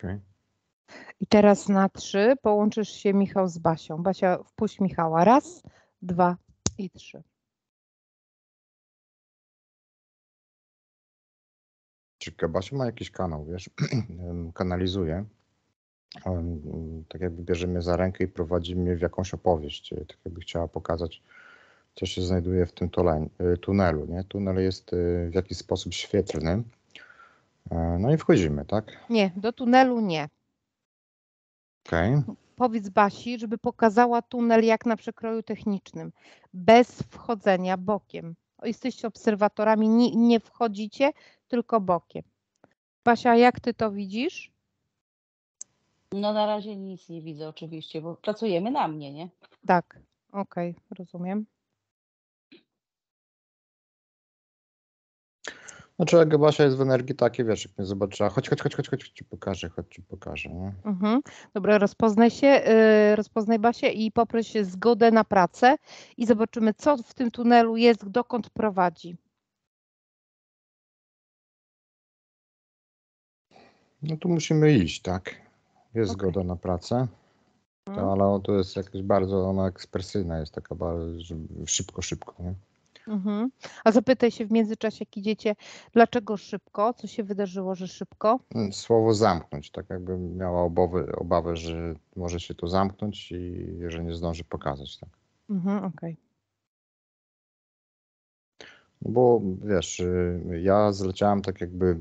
Okay. I teraz na 3 połączysz się, Michał, z Basią. Basia, wpuść Michała. 1, 2 i 3. Czy Basia ma jakiś kanał, wiesz, kanalizuje. Tak jakby bierze mnie za rękę i prowadzi mnie w jakąś opowieść. Tak jakby chciała pokazać, co się znajduje w tym tunelu. Nie? Tunel jest w jakiś sposób świetlny. No i wchodzimy, tak? Nie, do tunelu nie. Okej. Powiedz Basi, żeby pokazała tunel jak na przekroju technicznym, bez wchodzenia bokiem. Jesteście obserwatorami, nie wchodzicie, tylko bokiem. Basia, jak ty to widzisz? No na razie nic nie widzę oczywiście, bo pracujemy na mnie, nie? Tak, okej, rozumiem. Znaczy jak Basia jest w energii takiej, wiesz, jak mnie zobaczyła, chodź, ci pokażę, nie? Dobra, rozpoznaj Basię i poproś zgodę na pracę i zobaczymy, co w tym tunelu jest, dokąd prowadzi. No tu musimy iść, tak? Jest Okej. zgoda na pracę, ale to jest jakaś bardzo, ona ekspresyjna jest, taka bardzo szybko, nie? A zapytaj się w międzyczasie, jak idziecie, dlaczego szybko? Co się wydarzyło, że szybko? Słowo zamknąć, tak jakby miała obawę, że może się to zamknąć i że nie zdąży pokazać, tak? Okej. No bo wiesz, ja zleciałem tak jakby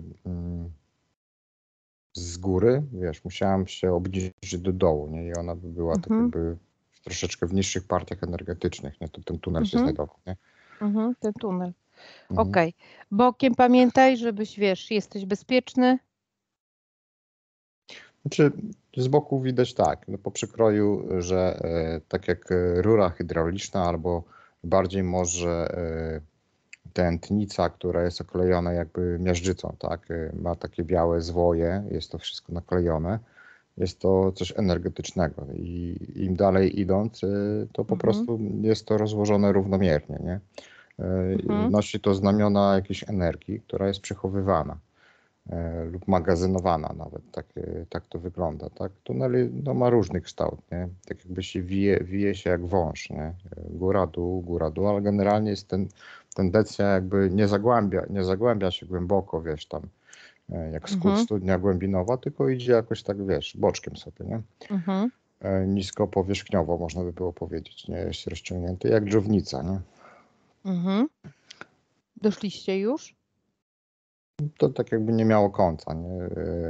z góry, wiesz, musiałem się obniżyć do dołu, nie? I ona by była tak jakby troszeczkę w niższych partiach energetycznych, nie? To ten tunel się znajdował, nie? Ten tunel. Okej. Bokiem pamiętaj, żebyś, wiesz, jesteś bezpieczny. Znaczy z boku widać tak, no po przykroju, że tak jak rura hydrauliczna albo bardziej może tętnica, która jest oklejona jakby miażdżycą, tak, ma takie białe zwoje, jest to wszystko naklejone, jest to coś energetycznego i im dalej idąc, to po prostu jest to rozłożone równomiernie, nie? Nosi to znamiona jakiejś energii, która jest przechowywana lub magazynowana nawet, tak to wygląda, tak? Tunel no, ma różny kształt, nie? Tak jakby się wije się jak wąż, nie? Góra, dół, ale generalnie jest tendencja jakby nie zagłębia się głęboko, wiesz, tam jak studnia głębinowa, tylko idzie jakoś tak, wiesz, boczkiem sobie, nie? Nisko powierzchniowo, można by było powiedzieć, nie? Jest rozciągnięty jak dżownica, nie? Doszliście już? To tak jakby nie miało końca, nie?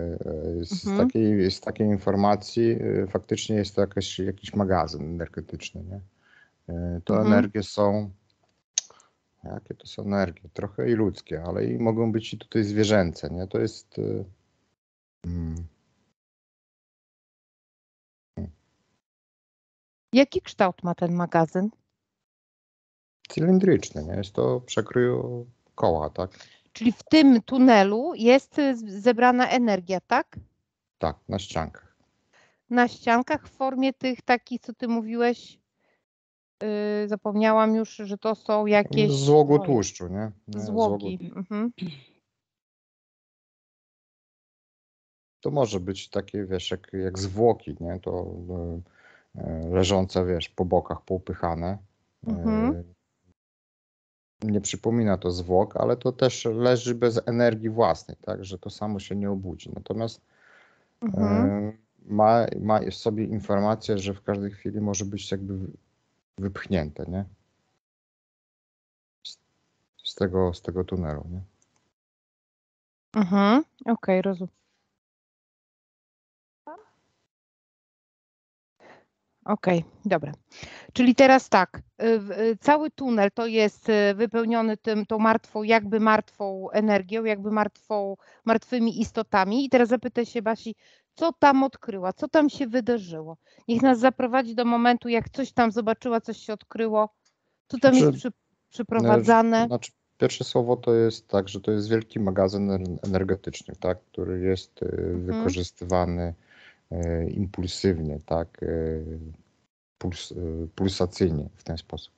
Z takiej informacji faktycznie jest to jakiś magazyn energetyczny, nie? To energie są, jakie to są energie? Trochę i ludzkie, ale i mogą być i tutaj zwierzęce, nie? To jest Jaki kształt ma ten magazyn? cylindryczny, nie? Jest to przekrój koła, tak? Czyli w tym tunelu jest zebrana energia, tak? Tak, na ściankach. Na ściankach w formie tych takich, co ty mówiłeś, zapomniałam już, że to są jakieś Złogu tłuszczu, nie? złogi. To może być takie, wiesz, jak zwłoki, nie? To leżące, wiesz, po bokach, poupychane. Nie przypomina to zwłok, ale to też leży bez energii własnej, tak, że to samo się nie obudzi. Natomiast ma w sobie informację, że w każdej chwili może być jakby wypchnięte, nie? Z tego tunelu, nie? Okej, rozumiem. Okej, dobra. Czyli teraz tak, cały tunel to jest wypełniony tą martwą energią, jakby martwymi istotami. I teraz zapytaj się Basi, co tam odkryła, co tam się wydarzyło. Niech nas zaprowadzi do momentu, jak coś tam zobaczyła, coś się odkryło, co tam jest przyprowadzane. Znaczy, pierwsze słowo to jest tak, że to jest wielki magazyn energetyczny, tak, który jest wykorzystywany impulsywnie, tak, pulsacyjnie w ten sposób.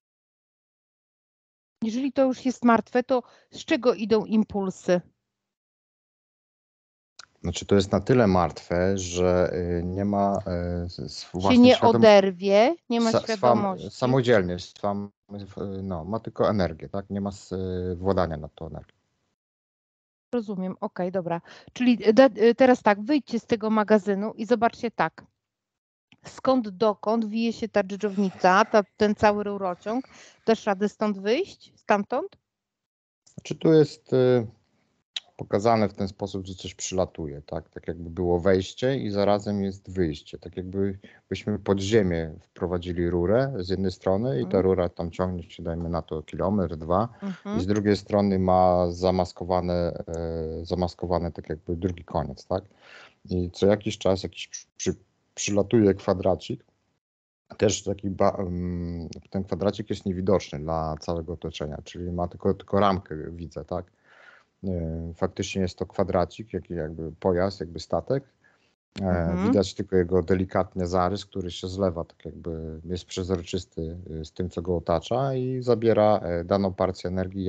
Jeżeli to już jest martwe, to z czego idą impulsy? Znaczy to jest na tyle martwe, że nie ma Się własnej nie świadomości, oderwie, nie ma świadomości. samodzielnie, no, ma tylko energię, tak? Nie ma władania nad tą energią. Rozumiem, okej, dobra. Czyli teraz tak, wyjdźcie z tego magazynu i zobaczcie tak. Skąd dokąd wije się ta dżdżownica, ten cały rurociąg? Dasz radę stąd wyjść? Stamtąd? Znaczy tu jest pokazane w ten sposób, że coś przylatuje, tak? Tak jakby było wejście i zarazem jest wyjście. Tak jakbyśmy pod ziemię wprowadzili rurę z jednej strony i ta rura tam ciągnie się, dajmy na to kilometr, dwa, i z drugiej strony ma zamaskowany tak jakby drugi koniec, tak? I co jakiś czas przylatuje kwadracik. Też ten kwadracik jest niewidoczny dla całego otoczenia, czyli ma tylko ramkę, widzę, tak? Faktycznie jest to kwadracik, jakby pojazd, jakby statek. Widać tylko jego delikatny zarys, który się zlewa, tak jakby jest przezroczysty z tym, co go otacza i zabiera daną partię energii,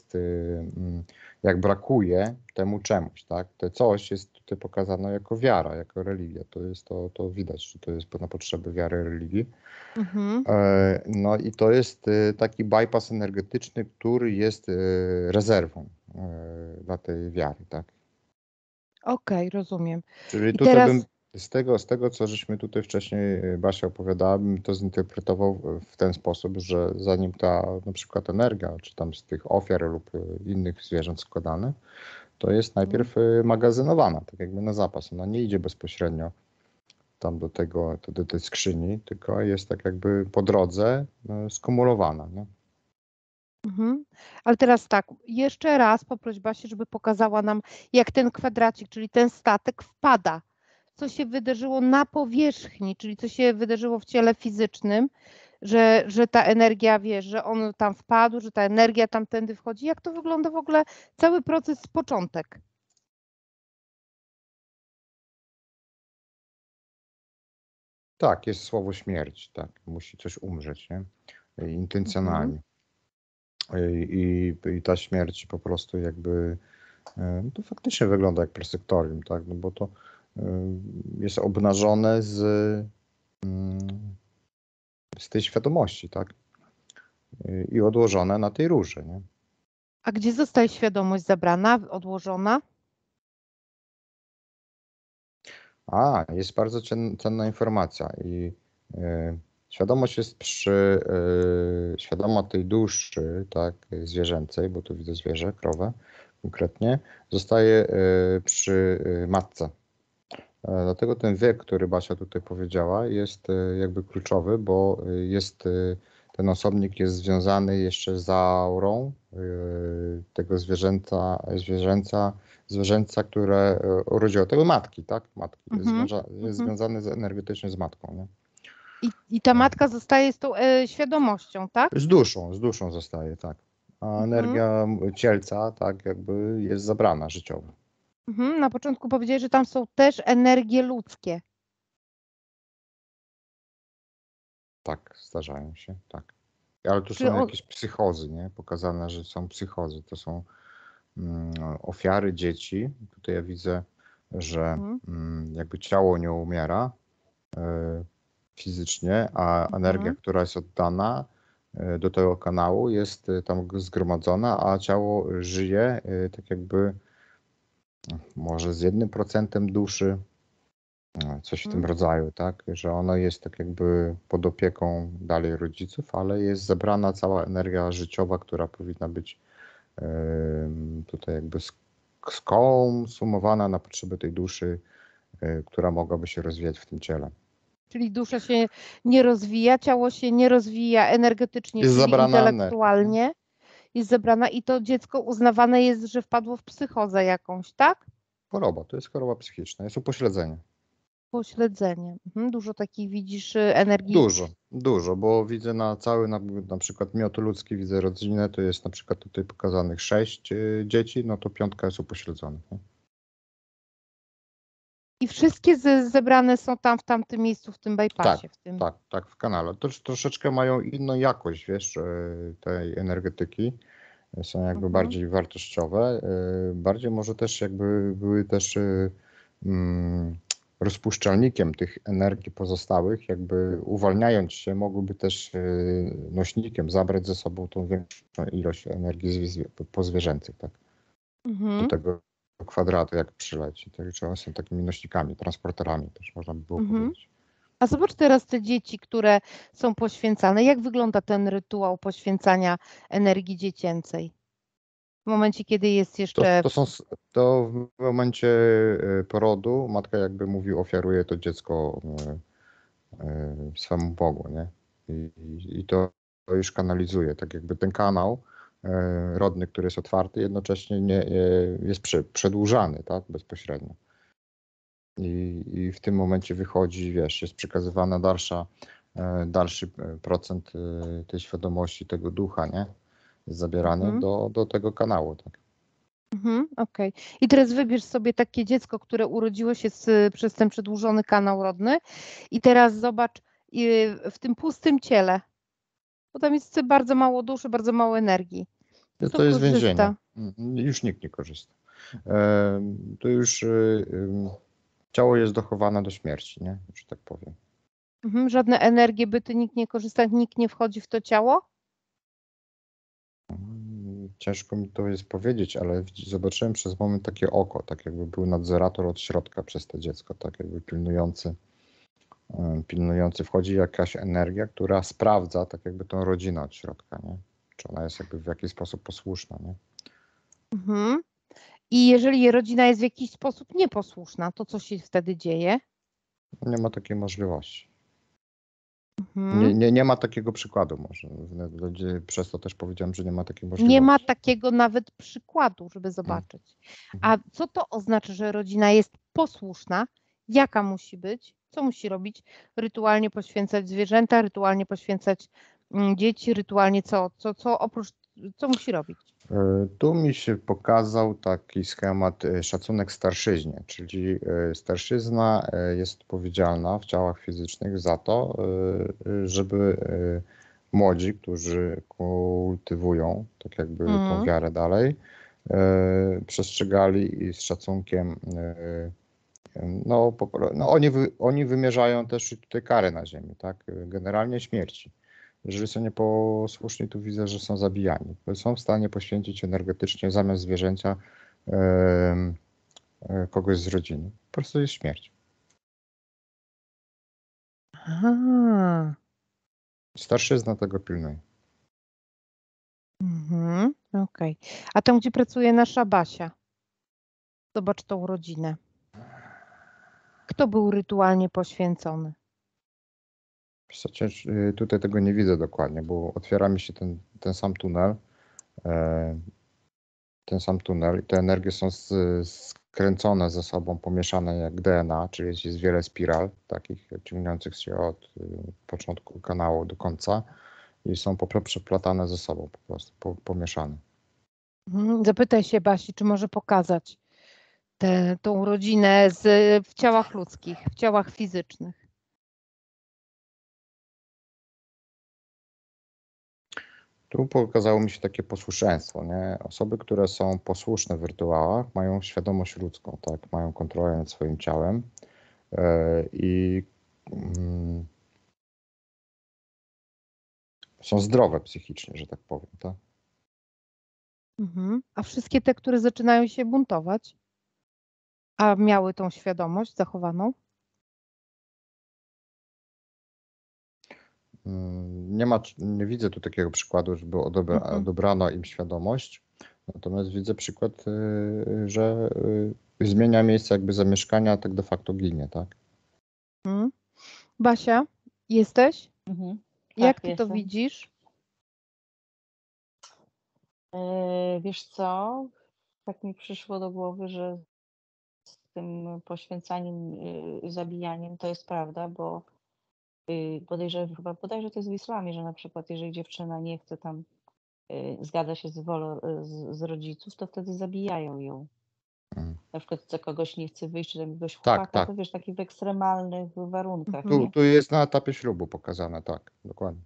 jak brakuje temu czemuś, tak? To coś jest tutaj pokazane jako wiara, jako religia. To widać, że to jest na potrzeby wiary, religii. No i to jest taki bypass energetyczny, który jest rezerwą dla tej wiary, tak? Okej, rozumiem. Czyli I tutaj teraz bym z tego, co żeśmy tutaj wcześniej, Basia opowiadała, bym to zinterpretował w ten sposób, że zanim ta na przykład energia, czy tam z tych ofiar lub innych zwierząt składanych, to jest najpierw magazynowana, tak jakby na zapas. Ona nie idzie bezpośrednio tam do tej skrzyni, tylko jest tak jakby po drodze skumulowana. Nie? Ale teraz tak, jeszcze raz poproś Basię, żeby pokazała nam, jak ten kwadracik, czyli ten statek wpada. Co się wydarzyło na powierzchni, czyli co się wydarzyło w ciele fizycznym, że ta energia, wiesz, że on tam wpadł, że ta energia tamtędy wchodzi. Jak to wygląda w ogóle cały proces, początek? Tak, jest słowo śmierć, tak. Musi coś umrzeć, nie? Intencjonalnie. I ta śmierć po prostu jakby to faktycznie wygląda jak prosektorium, tak? No bo to jest obnażone z tej świadomości, tak? I odłożone na tej rurze, nie? A gdzie zostaje świadomość zabrana, odłożona? Jest bardzo cenna informacja i świadomość jest świadoma tej duszy, tak, zwierzęcej, bo tu widzę zwierzę, krowę konkretnie, zostaje przy matce. Dlatego ten wiek, który Basia tutaj powiedziała, jest jakby kluczowy, bo ten osobnik jest związany jeszcze z aurą tego zwierzęcia, które urodziło tego matki, tak? Matki. Jest związany energetycznie z matką. Nie? I ta matka zostaje z tą świadomością, tak? Z duszą zostaje, tak. A energia cielca, tak, jakby jest zabrana życiowo. Na początku powiedziałeś, że tam są też energie ludzkie. Tak, zdarzają się, tak. Ale tu Czy są jakieś psychozy, nie? Pokazane, że są psychozy. To są ofiary dzieci. Tutaj ja widzę, że jakby ciało nie umiera fizycznie, a energia, która jest oddana do tego kanału, jest tam zgromadzona, a ciało żyje tak jakby może z 1% duszy, coś w tym rodzaju, tak, że ono jest tak jakby pod opieką dalej rodziców, ale jest zebrana cała energia życiowa, która powinna być tutaj jakby skonsumowana na potrzeby tej duszy, która mogłaby się rozwijać w tym ciele. Czyli dusza się nie rozwija, ciało się nie rozwija energetycznie, Jest czyli zabrana intelektualnie, jest zebrana i to dziecko uznawane jest, że wpadło w psychozę jakąś, tak? Choroba, to jest choroba psychiczna, jest upośledzenie. Pośledzenie. Dużo takich widzisz energii. Dużo, bo widzę na przykład miot ludzki, widzę rodzinę, to jest na przykład tutaj pokazanych 6 dzieci, no to 5 jest upośledzonych. Nie? I wszystkie zebrane są tam w tamtym miejscu, w tym bypassie. Tak, w kanale. To troszeczkę mają inną jakość, wiesz, tej energetyki. Są jakby bardziej wartościowe. Bardziej może też jakby były też rozpuszczalnikiem tych energii pozostałych, jakby uwalniając się, mogłyby też nośnikiem zabrać ze sobą tą większą ilość energii pozwierzęcych, tak? Do Mhm. tego kwadratu, jak przyleci. Także one są takimi nośnikami, transporterami też można by było Mhm. powiedzieć. A zobacz teraz te dzieci, które są poświęcane. Jak wygląda ten rytuał poświęcania energii dziecięcej? W momencie, kiedy jest jeszcze. To w momencie porodu matka, jakby mówił, ofiaruje to dziecko swemu Bogu, nie? I to już kanalizuje, tak jakby ten kanał rodny, który jest otwarty, jednocześnie nie, jest przedłużany, tak, bezpośrednio. I w tym momencie wychodzi, wiesz, jest przekazywana dalszy procent tej świadomości, tego ducha, nie? Jest zabierany Mhm. do tego kanału, tak. Okej. I teraz wybierz sobie takie dziecko, które urodziło się przez ten przedłużony kanał rodny i teraz zobacz w tym pustym ciele, bo tam jest bardzo mało duszy, bardzo mało energii. Kto To jest więzienie. korzysta? Już nikt nie korzysta. To już ciało jest dochowane do śmierci, nie? Że tak powiem. Żadne energie, byty, nikt nie korzysta, nikt nie wchodzi w to ciało? Ciężko mi to jest powiedzieć, ale zobaczyłem przez moment takie oko, tak jakby był nadzorator od środka przez to dziecko, tak jakby pilnujący. Wchodzi jakaś energia, która sprawdza tak jakby tą rodzinę od środka, nie? Czy ona jest jakby w jakiś sposób posłuszna, nie? Mhm. I jeżeli rodzina jest w jakiś sposób nieposłuszna, to co się wtedy dzieje? Nie ma takiej możliwości. Mhm. Nie ma takiego przykładu może. Przez to też powiedziałem, że nie ma takiej Nie ma możliwości. takiego nawet przykładu, żeby zobaczyć. A co to oznacza, że rodzina jest posłuszna? Jaka musi być? Co musi robić? Rytualnie poświęcać zwierzęta, rytualnie poświęcać dzieci, rytualnie co musi robić? Tu mi się pokazał taki schemat szacunek starszyźnie, czyli starszyzna jest odpowiedzialna w ciałach fizycznych za to, żeby młodzi, którzy kultywują tak jakby tą wiarę dalej, przestrzegali i z szacunkiem oni wymierzają też tutaj karę na ziemi, tak? Generalnie śmierci. Jeżeli są nieposłuszni, to widzę, że są zabijani. Są w stanie poświęcić energetycznie zamiast zwierzęcia kogoś z rodziny. Po prostu jest śmierć. Aha. Starszyzna tego pilnuje. Okej. A tam, gdzie pracuje nasza Basia, zobacz tą rodzinę. Kto był rytualnie poświęcony? Tutaj tego nie widzę dokładnie, bo otwiera mi się ten sam tunel. Ten sam tunel i te energie są skręcone ze sobą, pomieszane jak DNA, czyli jest wiele spiral takich ciągnących się od początku kanału do końca i są przeplatane ze sobą, po prostu pomieszane. Zapytaj się Basi, czy może pokazać tą rodzinę w ciałach ludzkich, w ciałach fizycznych. Tu pokazało mi się takie posłuszeństwo, nie? Osoby, które są posłuszne w rytuałach, mają świadomość ludzką, tak? Mają kontrolę nad swoim ciałem i są zdrowe psychicznie, że tak powiem, tak? A wszystkie te, które zaczynają się buntować, a miały tą świadomość zachowaną? Nie widzę tu takiego przykładu, żeby odebrano im świadomość, natomiast widzę przykład, że zmienia miejsce jakby zamieszkania, a tak de facto ginie, tak? Basia, jesteś? Jak Tak, ty to jestem. widzisz? Wiesz co? Tak mi przyszło do głowy, że z tym poświęcaniem, zabijaniem to jest prawda, bo bodajże to jest w islamie, że na przykład jeżeli dziewczyna nie chce tam, zgadza się z wolą z rodziców, to wtedy zabijają ją. Na przykład za kogoś nie chce wyjść, czy tam jakiegoś chłopaka, Tak. to wiesz, takich w ekstremalnych warunkach, nie? Tu jest na etapie ślubu pokazane, tak, dokładnie.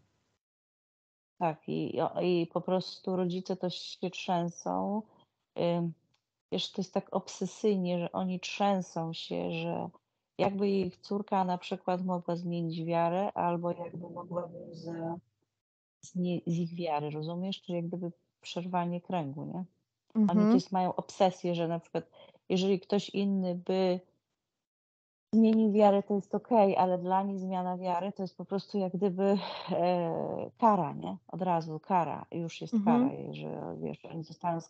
Tak, i po prostu rodzice też się trzęsą. wiesz, to jest tak obsesyjnie, że oni trzęsą się, że jakby ich córka na przykład mogła zmienić wiarę, albo jakby mogła wyjść z ich wiary, rozumiesz? Czyli jak gdyby przerwanie kręgu, nie? Oni to Mhm. mają obsesję, że na przykład jeżeli ktoś inny by zmienił wiarę, to jest okej, ale dla nich zmiana wiary to jest po prostu jak gdyby kara, nie? Od razu kara, już jest Mhm. kara, że wiesz, oni zostaną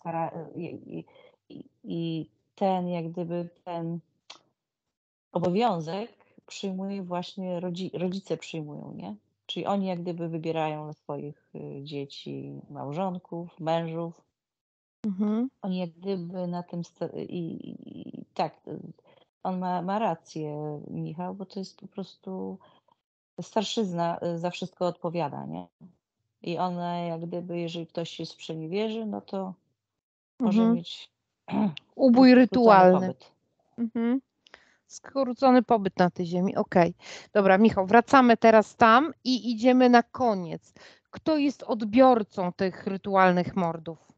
i ten jak gdyby ten obowiązek przyjmuje właśnie rodzice przyjmują, nie? Czyli oni jak gdyby wybierają dla swoich dzieci małżonków, mężów. Mhm. Oni jak gdyby na tym i tak, on ma rację, Michał, bo to jest po prostu starszyzna za wszystko odpowiada, nie? I ona jak gdyby, jeżeli ktoś się sprzeniewierzy, no to może Mhm. mieć Ubój skrócony rytualny. pobyt. Mhm. Skrócony pobyt na tej ziemi. Okej. Dobra, Michał, wracamy teraz tam i idziemy na koniec. Kto jest odbiorcą tych rytualnych mordów?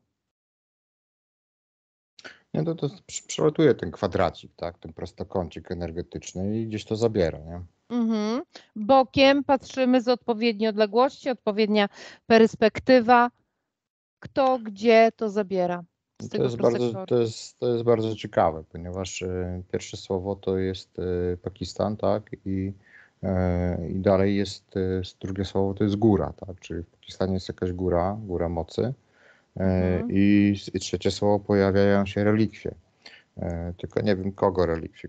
Nie, to przelatuje ten kwadracik, tak, ten prostokącik energetyczny i gdzieś to zabiera, nie? Mhm. Bokiem patrzymy z odpowiedniej odległości, odpowiednia perspektywa. Kto, gdzie to zabiera z To tego jest bardzo, prosektoru? to jest bardzo ciekawe, ponieważ pierwsze słowo to jest Pakistan, tak, i dalej jest drugie słowo to jest góra, tak, czyli w Pakistanie jest jakaś góra mocy, Mhm. i trzecie słowo pojawiają się relikwie. Tylko nie wiem kogo relikwie.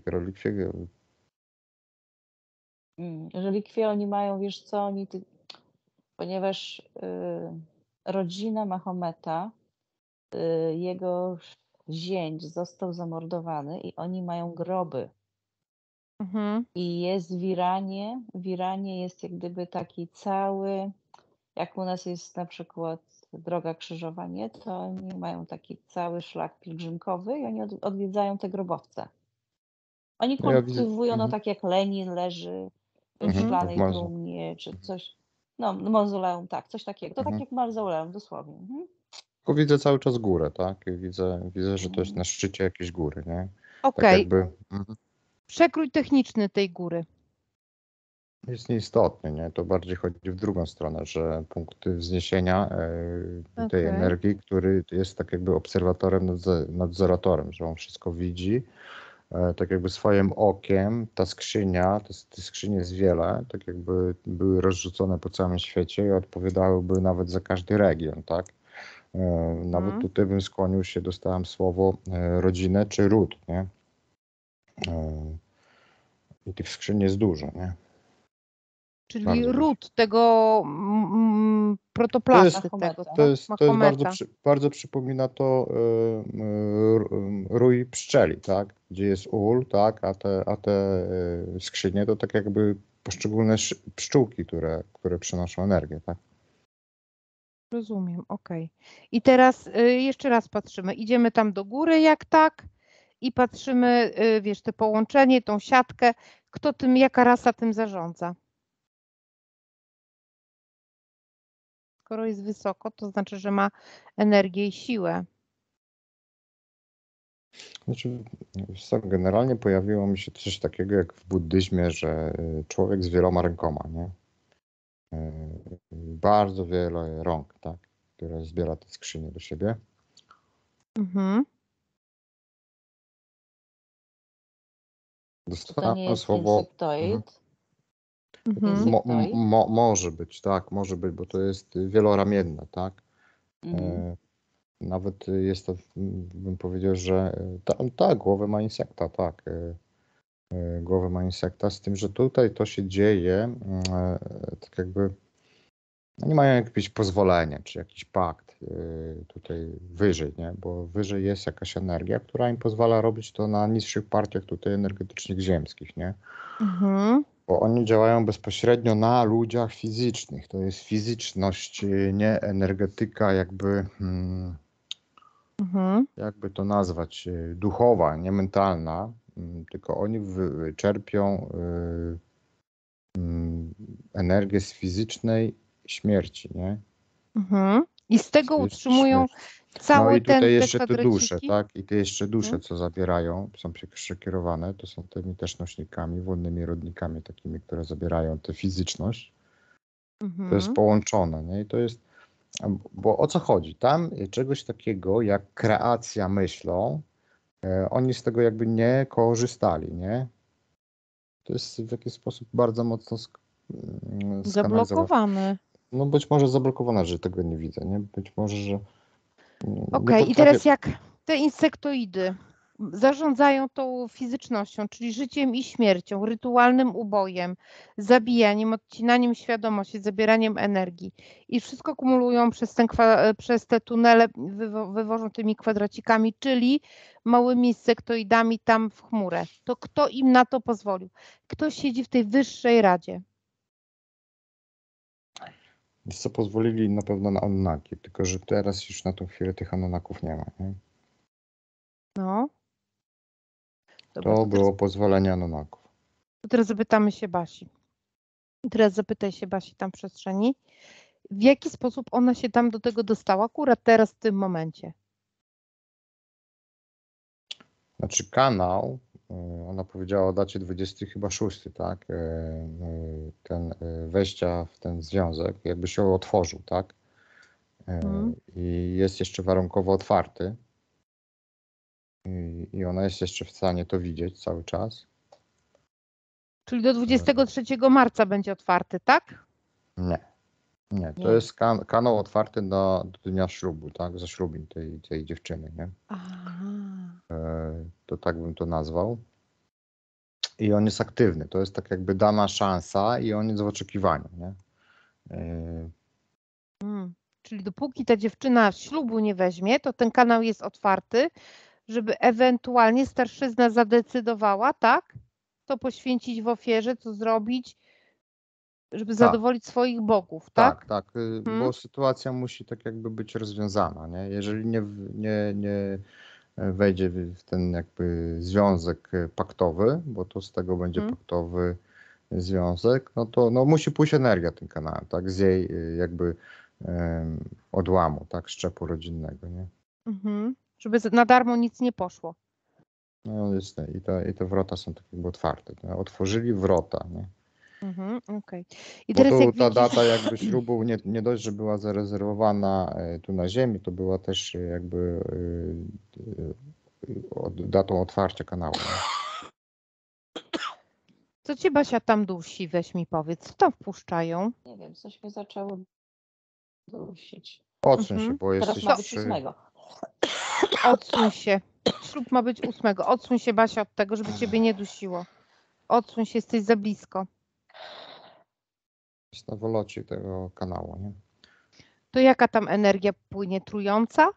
Relikwie oni mają, wiesz co, ponieważ rodzina Mahometa, jego zięć został zamordowany i oni mają groby. Mhm. I jest w Iranie jest jak gdyby taki cały, jak u nas jest na przykład Droga Krzyżowa, nie? To oni mają taki cały szlak pielgrzymkowy i oni odwiedzają te grobowce. Oni No ja widzę, kultywują, no tak jak Lenin leży w Mhm. w szklanej morzu. trumnie, czy coś. No, mauzoleum, tak, coś takiego. To tak Mhm. jak mauzoleum, dosłownie. Mhm. Tylko widzę cały czas górę, tak? I widzę, że to jest Mhm. na szczycie jakiejś góry, nie? Tak Okej. jakby Przekrój techniczny tej góry. jest nieistotny, nie? To bardziej chodzi w drugą stronę, że punkt wzniesienia tej Okej. energii, który jest tak jakby obserwatorem, nadzoratorem, że on wszystko widzi, tak jakby swoim okiem, ta skrzynia, tych skrzyń jest wiele, tak jakby były rozrzucone po całym świecie i odpowiadałyby nawet za każdy region, tak? Nawet Mhm. tutaj bym skłonił się, dostałem słowo rodzinę czy ród, nie? I tych skrzyń jest dużo, nie? Czyli Bardzo dużo. ród tego protoplasty, tego, Mahometa. co? To jest Mahometa. bardzo przypomina to rój pszczeli, tak? Gdzie jest ul, tak? A te skrzynie to tak jakby poszczególne pszczółki, które przynoszą energię, tak? Rozumiem, okej. I teraz jeszcze raz patrzymy. Idziemy tam do góry, jak tak, i patrzymy, wiesz, te połączenie, tą siatkę. Kto tym, jaka rasa tym zarządza? Skoro jest wysoko, to znaczy, że ma energię i siłę. Znaczy, wiesz co, generalnie pojawiło mi się coś takiego jak w buddyzmie, że człowiek z wieloma rękoma, nie? Bardzo wiele rąk, tak? Które zbiera te skrzynie do siebie. Mhm. Czy to nie Dostałem jest słowo. insektoid? Mhm. Insektoid? Może być, tak, może być, bo to jest wieloramienne, tak. Mhm. Nawet jest to, bym powiedział, że tak, głowę ma insekta, tak. Głowę ma insekta, z tym, że tutaj to się dzieje, tak jakby, no nie mają jakieś pozwolenia, czy jakiś pakt tutaj wyżej, nie? Bo wyżej jest jakaś energia, która im pozwala robić to na niższych partiach tutaj energetycznych ziemskich, nie? Mhm. Bo oni działają bezpośrednio na ludziach fizycznych. To jest fizyczność, nie energetyka jakby, Mhm. jakby to nazwać, duchowa, nie mentalna, tylko oni czerpią energię z fizycznej śmierci, nie? Mhm. I z Z tego fizycznej utrzymują śmierci. No Całe i tutaj te jeszcze te dusze, kwadraciki? tak? I te jeszcze dusze, Mhm. co zabierają, są przekierowane, to są tymi też nośnikami, wolnymi rodnikami takimi, które zabierają tę fizyczność. To jest Mhm. połączone, nie? I to jest, bo o co chodzi? Tam czegoś takiego jak kreacja myślą, oni z tego jakby nie korzystali, nie? To jest w jakiś sposób bardzo mocno skanalizowane. Zablokowany. No być może zablokowane, że tego nie widzę, nie? Być może, że nie Okej, i potrafię. teraz jak te insektoidy zarządzają tą fizycznością, czyli życiem i śmiercią, rytualnym ubojem, zabijaniem, odcinaniem świadomości, zabieraniem energii i wszystko kumulują przez te tunele, wywożą tymi kwadracikami, czyli małymi insektoidami tam w chmurę, to kto im na to pozwolił? Kto siedzi w tej wyższej radzie? Wiesz co, pozwolili na pewno na Anunnaki, tylko że teraz już na tą chwilę tych Anunnaków nie ma, nie? No, dobra, To było pozwolenie Anunnaków. to teraz zapytamy się Basi. Teraz zapytaj się Basi tam w przestrzeni, w jaki sposób ona się tam do tego dostała, akurat teraz w tym momencie. Znaczy kanał, ona powiedziała o dacie 26, tak? Ten wejścia w ten związek, jakby się otworzył, tak? I jest jeszcze warunkowo otwarty. I ona jest jeszcze w stanie to widzieć cały czas. Czyli do 23 marca będzie otwarty, tak? Nie, nie. To Nie. jest kanał otwarty do dnia ślubu, tak? Zaślubin tej dziewczyny, nie? Aha. To tak bym to nazwał. I on jest aktywny. To jest tak jakby dana szansa i on jest w oczekiwaniu, nie? Czyli dopóki ta dziewczyna ślubu nie weźmie, to ten kanał jest otwarty, żeby ewentualnie starszyzna zadecydowała, tak? Co poświęcić w ofierze, co zrobić, żeby Tak, zadowolić swoich bogów, tak? tak, bo sytuacja musi tak jakby być rozwiązana, nie? Jeżeli nie wejdzie w ten jakby związek paktowy, bo to z tego będzie paktowy związek, no to no, musi pójść energia tym kanałem, tak? Z jej jakby odłamu, tak? Szczepu rodzinnego, nie? Żeby na darmo nic nie poszło. No jest, i te wrota są tak jakby otwarte. No, otworzyli wrota, nie? Okej. I Bo teraz tu jak ta widzisz, data jakby ślubu nie dość, że była zarezerwowana tu na ziemi, to była też jakby datą otwarcia kanału. Nie? co cię Basia tam dusi, weź mi powiedz, co tam wpuszczają? Nie wiem, coś mnie zaczęło dusić. Odsuń się, bo Teraz jesteś ma być 8. Odsuń się. Ślub ma być 8. Odsuń się, Basia, od tego, żeby ciebie nie dusiło. Odsuń się, jesteś za blisko. Jest na wolocie tego kanału, nie? To jaka tam energia płynie? Trująca?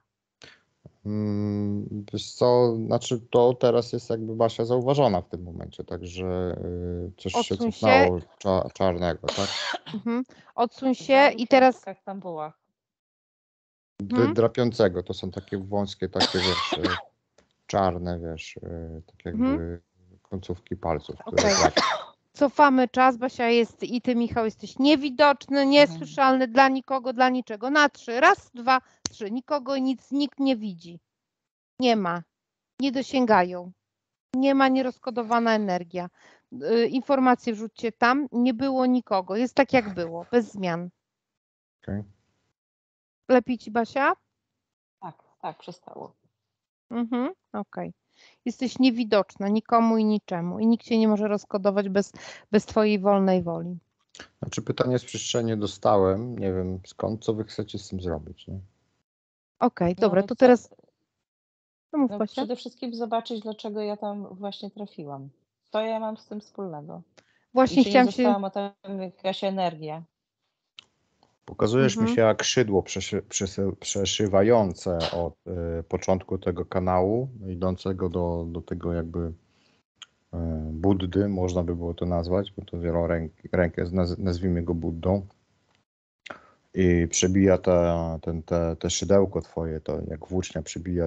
Wiesz co, znaczy to teraz jest jakby Basia zauważona w tym momencie, także coś się Odsuń się. cofnęło czarnego, tak? Odsuń się i teraz tam była. Drapiącego, to są takie wąskie, takie wiesz, czarne, wiesz, tak jakby końcówki palców, które Okej. drapią. Cofamy czas, Basia jest i ty, Michał, jesteś niewidoczny, niesłyszalny dla nikogo, dla niczego. Na 3. Raz, 2, 3. Nikogo, nic, nikt nie widzi. Nie ma. Nie dosięgają. Nie ma nierozkodowana energia. Informacje wrzućcie tam. Nie było nikogo. Jest tak, jak było. Bez zmian. Okay. Lepiej ci, Basia? Tak, przestało. Okej. Jesteś niewidoczna nikomu i niczemu. I nikt cię nie może rozkodować bez twojej wolnej woli. Znaczy pytanie z przestrzeni dostałem, nie wiem skąd, co wy chcecie z tym zrobić, nie? Okej, dobra, to teraz... No mów, No, Basia. przede wszystkim zobaczyć, dlaczego ja tam właśnie trafiłam. Co ja mam z tym wspólnego? Właśnie I czy nie została tam jakaś energia? Pokazujesz mi się jak szydło przeszywające od początku tego kanału, idącego do tego jakby Buddy, można by było to nazwać, bo to wielorękę, nazwijmy go Buddą. I przebija te szydełko twoje, to jak włócznia przebija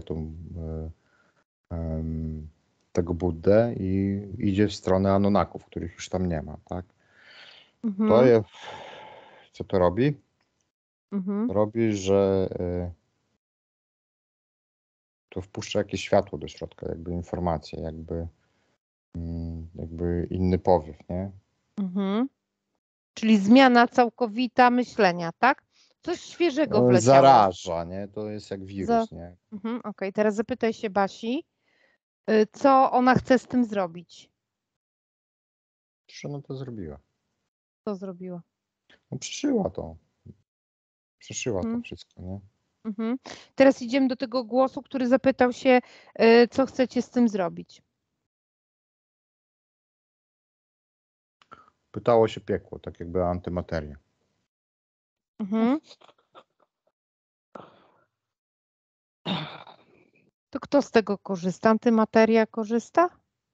tego Buddę i idzie w stronę Anunnaków, których już tam nie ma, tak? To jest, co to robi? Robi, że to wpuszcza jakieś światło do środka, jakby informacje, jakby inny powiew, nie? Mhm. Czyli zmiana całkowita myślenia, tak? Coś świeżego wleciało. Zaraża, nie? To jest jak Za- wirus, nie? Okej, teraz zapytaj się Basi, co ona chce z tym zrobić? Przecież ona to zrobiła. Co zrobiła? No przeszyła to. Przeszyła to Mhm. wszystko, nie? Mhm. Teraz idziemy do tego głosu, który zapytał się, co chcecie z tym zrobić. Pytało się piekło, tak jakby antymateria. Mhm. To kto z tego korzysta? Antymateria korzysta?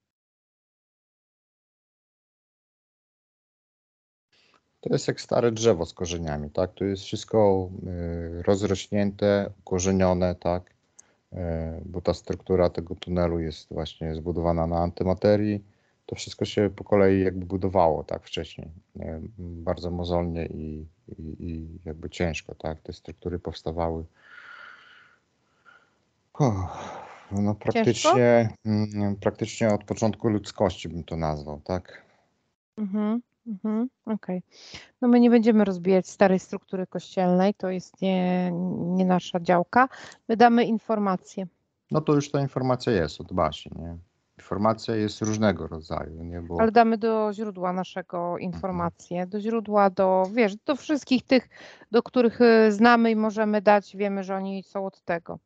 To jest jak stare drzewo z korzeniami, tak? To jest wszystko rozrośnięte, ukorzenione, tak? Bo ta struktura tego tunelu jest właśnie zbudowana na antymaterii. To wszystko się po kolei jakby budowało, tak? Wcześniej. Bardzo mozolnie i jakby ciężko, tak? Te struktury powstawały. No praktycznie od początku ludzkości bym to nazwał, tak? Okej. No my nie będziemy rozbijać starej struktury kościelnej, to jest nie nasza działka. My damy informacje. No to już ta informacja jest od Basi, nie? Informacja jest różnego rodzaju, nie? Bo Ale damy do źródła naszego informacje, do źródła, do wszystkich tych, do których znamy i możemy dać, wiemy, że oni są od tego.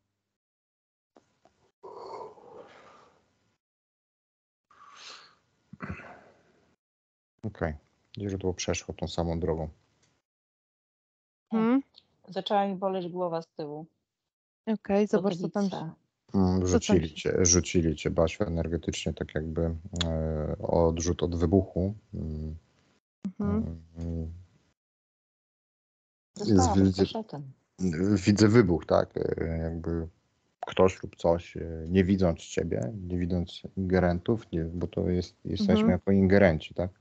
okej. Źródło przeszło tą samą drogą. Zaczęła mi boleć głowa z tyłu. Okej, zobacz co tam się... Potylica. Rzucili cię, Basiu, energetycznie, tak jakby odrzut od wybuchu. Dostałam rykoszetem. Widzę wybuch, tak? Jakby ktoś lub coś, nie widząc ciebie, nie widząc ingerentów, bo to jesteśmy jako ingerenci, tak?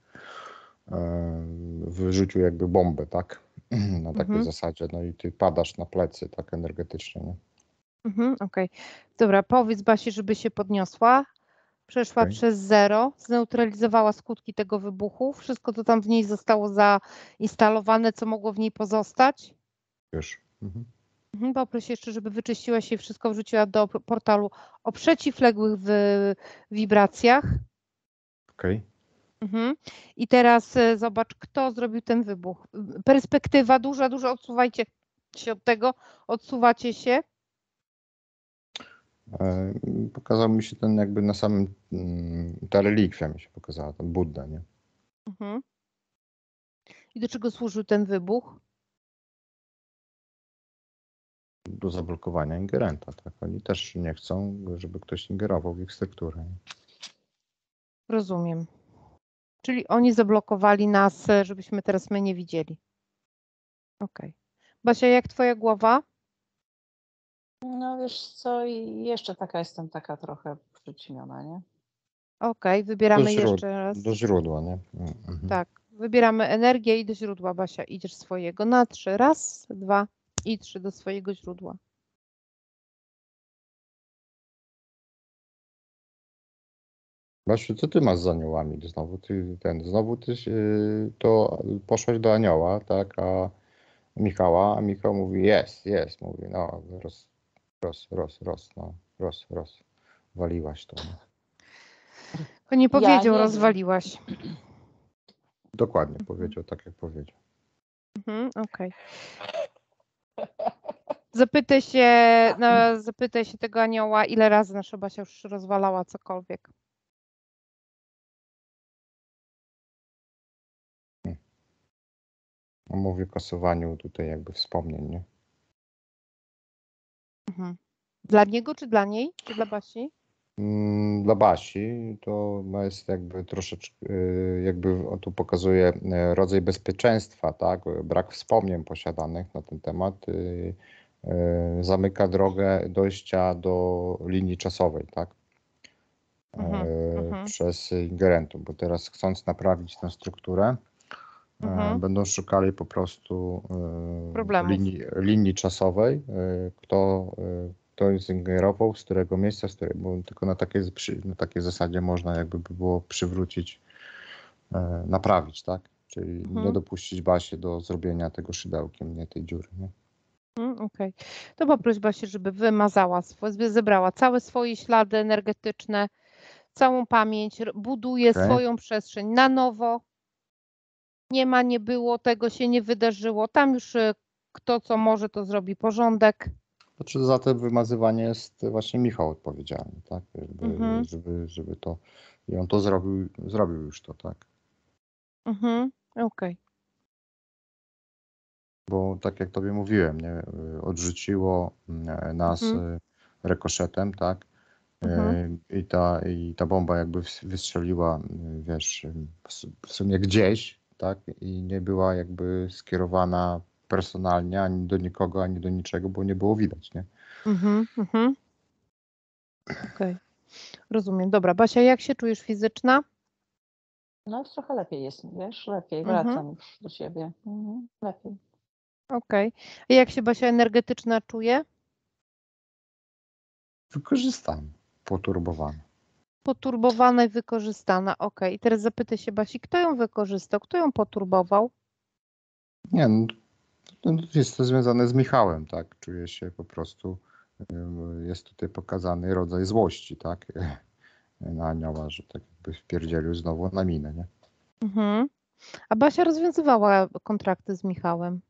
Wyrzucił jakby bombę, tak? Na takiej zasadzie, no i ty padasz na plecy, tak energetycznie, nie? Okej. Dobra, powiedz Basi, żeby się podniosła, przeszła Okej. przez 0, zneutralizowała skutki tego wybuchu, wszystko co tam w niej zostało zainstalowane, co mogło w niej pozostać. Już. Poproś jeszcze, żeby wyczyściła się i wszystko wrzuciła do portalu o przeciwległych wibracjach. Okej. I teraz zobacz, kto zrobił ten wybuch. Perspektywa duża, odsuwajcie się od tego, odsuwacie się. Pokazał mi się ten jakby na samym, ta relikwia mi się pokazała, ten Budda, nie? I do czego służył ten wybuch? Do zablokowania ingerenta, tak? Oni też nie chcą, żeby ktoś ingerował w ich strukturę. Rozumiem. Czyli oni zablokowali nas, żebyśmy teraz my nie widzieli. Okej. Basia, jak twoja głowa? No wiesz co, i jeszcze jestem taka trochę przyćmiona, nie? Okej, wybieramy jeszcze raz. Do źródła, nie? Tak, wybieramy energię i do źródła. Basia, idziesz swojego na 3. 1, 2 i 3 do swojego źródła. Basiu, co ty masz z aniołami? Znowu ty to poszłaś do anioła, tak? A Michał mówi jest, mówi no roz, waliłaś to. No. To nie powiedział, nie rozwaliłaś. Dokładnie powiedział, tak jak powiedział. Okej. Zapytaj się tego anioła, ile razy nasza Basia już rozwalała cokolwiek. Mówię o kasowaniu tutaj jakby wspomnień, nie? Dla niego, czy dla niej, czy dla Basi? Dla Basi to jest jakby troszeczkę, jakby tu pokazuje rodzaj bezpieczeństwa, tak? Brak wspomnień posiadanych na ten temat zamyka drogę dojścia do linii czasowej, tak? Przez ingerentów, bo teraz chcąc naprawić tę strukturę, będą szukali po prostu Problemów. linii czasowej, kto ktoś zingerował, z którego miejsca, bo tylko na takiej zasadzie można jakby by było przywrócić, naprawić, tak? Czyli nie dopuścić Basi do zrobienia tego szydełkiem, nie tej dziury, nie? Okej. To poproś Basię, żeby wymazała, zebrała całe swoje ślady energetyczne, całą pamięć, buduje Okej. swoją przestrzeń na nowo. Nie ma, nie było, tego się nie wydarzyło. Tam już kto co może, to zrobi porządek. Znaczy za to wymazywanie jest właśnie Michał odpowiedzialny, tak? Żeby to, i on to zrobił już to, tak? Okej. Bo tak jak tobie mówiłem, nie? Odrzuciło nas rykoszetem, tak? I ta bomba jakby wystrzeliła, wiesz, w sumie gdzieś, tak? I nie była jakby skierowana personalnie ani do nikogo, ani do niczego, bo nie było widać, nie? Okej. Rozumiem. Dobra, Basia, jak się czujesz fizyczna? No już trochę lepiej jest, wiesz, lepiej, wracam już do siebie. Lepiej. Okej. A jak się Basia energetyczna czuje? Wykorzystany, poturbowany. Poturbowana i wykorzystana. Okej. I teraz zapytaj się Basi, kto ją wykorzystał, kto ją poturbował? Nie, no, jest to związane z Michałem, tak? Czuję się po prostu, jest tutaj pokazany rodzaj złości, tak? Na anioła, że tak jakby wpierdzielił znowu na minę, nie? A Basia rozwiązywała kontrakty z Michałem.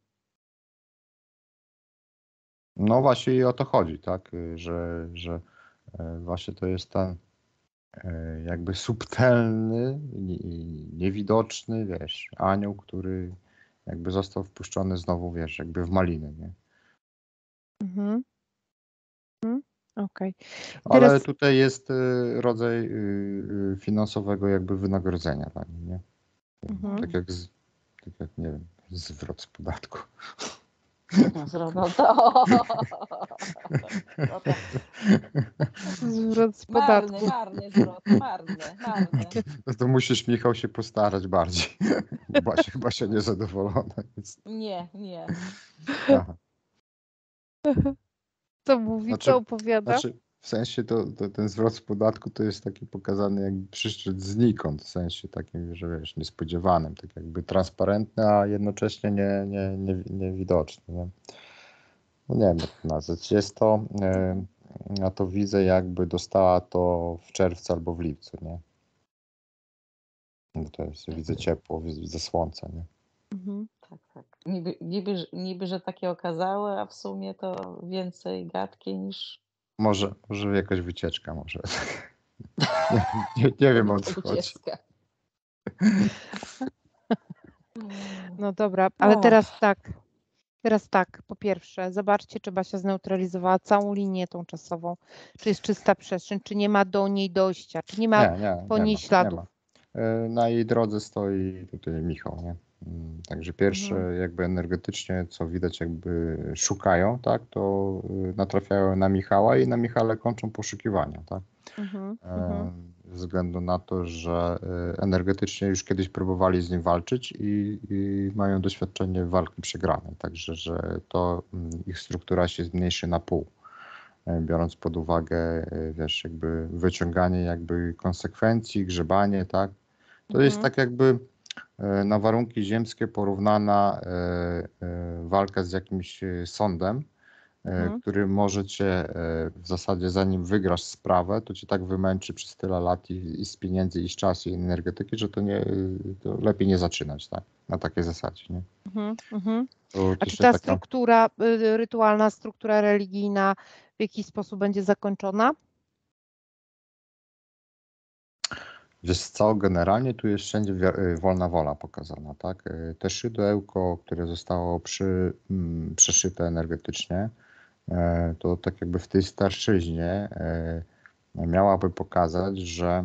No właśnie i o to chodzi, tak? Że właśnie to jest ten jakby subtelny, niewidoczny, wiesz, anioł, który jakby został wpuszczony znowu, wiesz, jakby w maliny, nie? Okej. Ale Teraz tutaj jest rodzaj finansowego jakby wynagrodzenia dla niej, nie? Tak jak, nie wiem, zwrot z podatku. No to. zwrot z podatku. Marny zwrot, marny. No to musisz, Michał, się postarać bardziej. Basia chyba się niezadowolona jest. Nie. Aha. Co mówi, co opowiada? Znaczy, w sensie to ten zwrot z podatku to jest taki pokazany jakby przyszedł znikąd, w sensie takim, że wiesz, niespodziewanym, tak jakby transparentny, a jednocześnie niewidoczny. Nie? No nie wiem, jak to nazwać. Jest to, ja to widzę, jakby dostała to w czerwcu albo w lipcu, nie? No to jest, widzę ciepło, widzę słońce, nie? Tak. Niby, że takie okazałe, a w sumie to więcej gadki niż... Może jakaś wycieczka, może. Nie wiem, o co chodzi. No dobra, ale teraz tak, po pierwsze, zobaczcie, czy Basia zneutralizowała całą linię tą czasową, czy jest czysta przestrzeń, czy nie ma do niej dojścia, czy nie ma po niej śladów. Na jej drodze stoi tutaj Michał, nie? Także pierwsze jakby energetycznie, co widać, jakby szukają, tak, to natrafiają na Michała i na Michale kończą poszukiwania, tak? Ze względu na to, że energetycznie już kiedyś próbowali z nim walczyć i mają doświadczenie walki przegranej, także że to ich struktura się zmniejszy na pół, biorąc pod uwagę, wiesz, jakby wyciąganie jakby konsekwencji, grzebanie, tak? To jest tak jakby na warunki ziemskie porównana walka z jakimś sądem, który może cię w zasadzie, zanim wygrasz sprawę, to cię tak wymęczy przez tyle lat i z pieniędzy, i z czasu, i energetyki, że to lepiej nie zaczynać, tak? Na takiej zasadzie, nie? A czy ta struktura rytualna, struktura religijna w jakiś sposób będzie zakończona? Wiesz co, generalnie tu jest wszędzie wolna wola pokazana, tak? Te szydełko, które zostało przeszyte energetycznie, to tak jakby w tej starszyźnie miałaby pokazać, że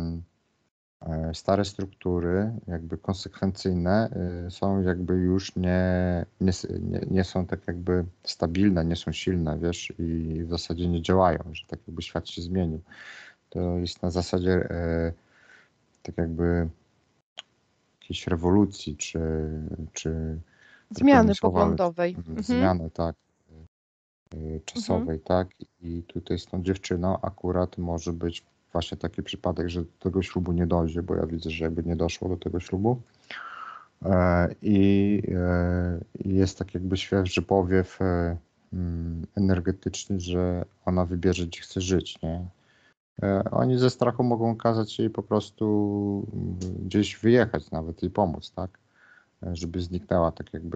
stare struktury jakby konsekwencyjne są jakby już nie są tak jakby stabilne, nie są silne, wiesz, i w zasadzie nie działają, że tak jakby świat się zmienił. To jest na zasadzie tak jakby jakiejś rewolucji, czy Zmiany poglądowej. Zmiany, tak. czasowej, tak? I tutaj z tą dziewczyną akurat może być właśnie taki przypadek, że do tego ślubu nie dojdzie, bo ja widzę, że jakby nie doszło do tego ślubu. I jest tak jakby świeży powiew energetyczny, że ona wybierze, gdzie chce żyć, nie? Oni ze strachu mogą kazać jej po prostu gdzieś wyjechać nawet i pomóc, tak? Żeby zniknęła tak jakby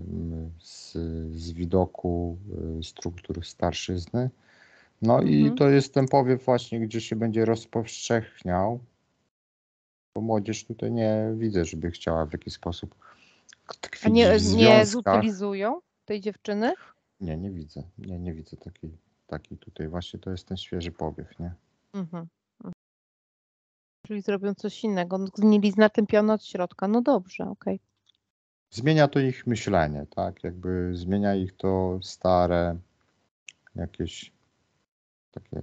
z widoku struktur starszyzny. No i to jest ten powiew właśnie, gdzie się będzie rozpowszechniał, bo młodzież tutaj nie widzę, żeby chciała w jakiś sposób A tkwić nie, w nie związkach. zutylizują tej dziewczyny? Nie widzę. Nie widzę takiej tutaj. Właśnie to jest ten świeży powiew, nie? Mhm. Czyli zrobią coś innego. Zgnilizna tępiona od środka. No dobrze, okej. Zmienia to ich myślenie, tak? Jakby zmienia ich to stare, jakieś takie,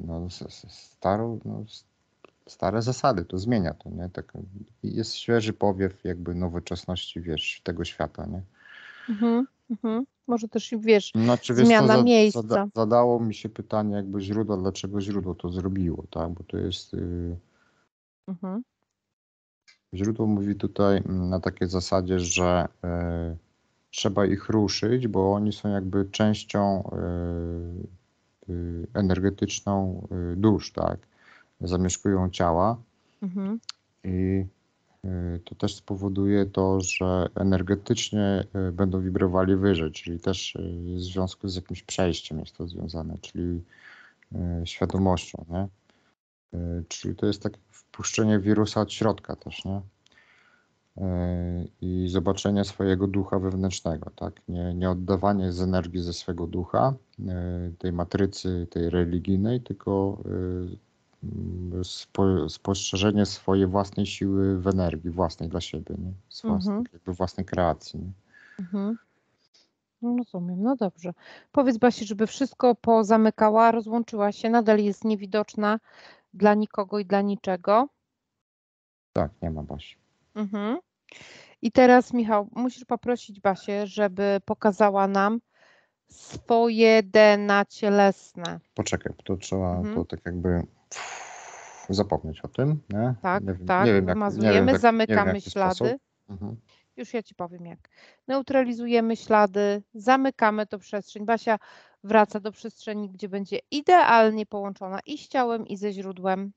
stare zasady, to zmienia to, nie? Tak, jest świeży powiew jakby nowoczesności, wiesz, tego świata, nie? Może też, wiesz, Znaczy, wiesz co, zmiana miejsca. zadało mi się pytanie jakby źródła, dlaczego źródło to zrobiło, tak? Bo to jest... Źródło mówi tutaj na takiej zasadzie, że trzeba ich ruszyć, bo oni są jakby częścią energetyczną dusz, tak? Zamieszkują ciała i to też spowoduje to, że energetycznie będą wibrowali wyżej, czyli też w związku z jakimś przejściem jest to związane, czyli świadomością, nie? Czyli to jest takie wpuszczenie wirusa od środka też, nie? I zobaczenie swojego ducha wewnętrznego, tak? Nie oddawanie z energii ze swego ducha, tej matrycy, tej religijnej, tylko spostrzeżenie swojej własnej siły w energii, własnej dla siebie, nie? Jakby własnej kreacji. Nie? No rozumiem, no dobrze. Powiedz Basi, żeby wszystko pozamykała, rozłączyła się, nadal jest niewidoczna dla nikogo i dla niczego. Tak, nie ma Basi. I teraz, Michał, musisz poprosić Basię, żeby pokazała nam swoje DNA cielesne. Poczekaj, to trzeba to tak jakby zapomnieć o tym, nie? Tak, Nie wiem, tak, nie wiem, wymazujemy, zamykamy jaki ślady. sposób. Już ja Ci powiem jak. Neutralizujemy ślady, zamykamy tą przestrzeń. Basia wraca do przestrzeni, gdzie będzie idealnie połączona i z ciałem, i ze źródłem.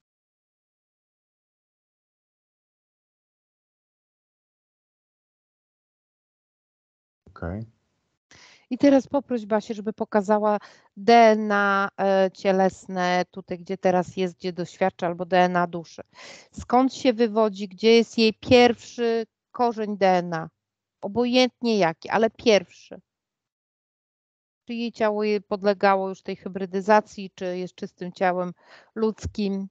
Okej. I teraz poproś Basię, żeby pokazała DNA cielesne, tutaj gdzie teraz jest, gdzie doświadcza, albo DNA duszy. Skąd się wywodzi, gdzie jest jej pierwszy korzeń DNA? Obojętnie jaki, ale pierwszy. Czy jej ciało podlegało już tej hybrydyzacji, czy jest czystym ciałem ludzkim?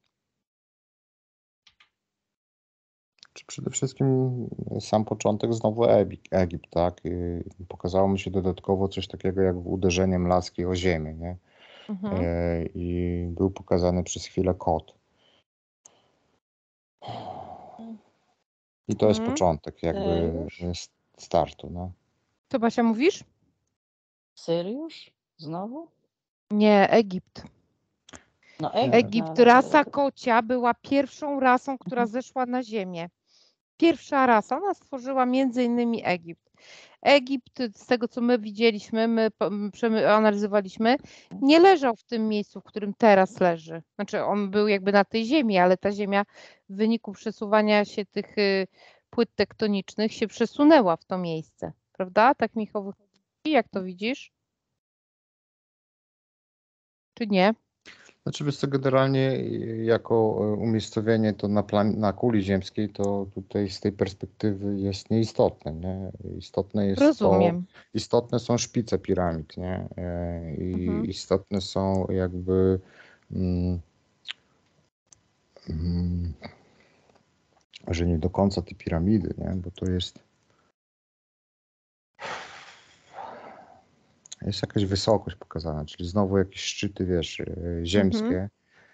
Przede wszystkim sam początek znowu Egipt, tak? I pokazało mi się dodatkowo coś takiego jak uderzeniem laski o ziemię, nie? I był pokazany przez chwilę kot. I to jest początek jakby startu, no. Co Basia mówisz? Syriusz? Znowu? Nie, Egipt. No Egipt, rasa kocia była pierwszą rasą, która zeszła na ziemię. Pierwsza rasa, ona stworzyła między innymi Egipt. Egipt, z tego co my widzieliśmy, my analizowaliśmy, nie leżał w tym miejscu, w którym teraz leży. Znaczy on był jakby na tej ziemi, ale ta ziemia w wyniku przesuwania się tych płyt tektonicznych się przesunęła w to miejsce. Prawda? Tak, Michał, wychodzi? Jak to widzisz? Czy nie? Znaczy, wiesz co, generalnie jako umiejscowienie to na kuli ziemskiej, to tutaj z tej perspektywy jest nieistotne, nie? Istotne jest Rozumiem. istotne są szpice piramid, nie? I istotne są jakby że nie do końca te piramidy, nie? Bo to jest jakaś wysokość pokazana, czyli znowu jakieś szczyty, wiesz, ziemskie,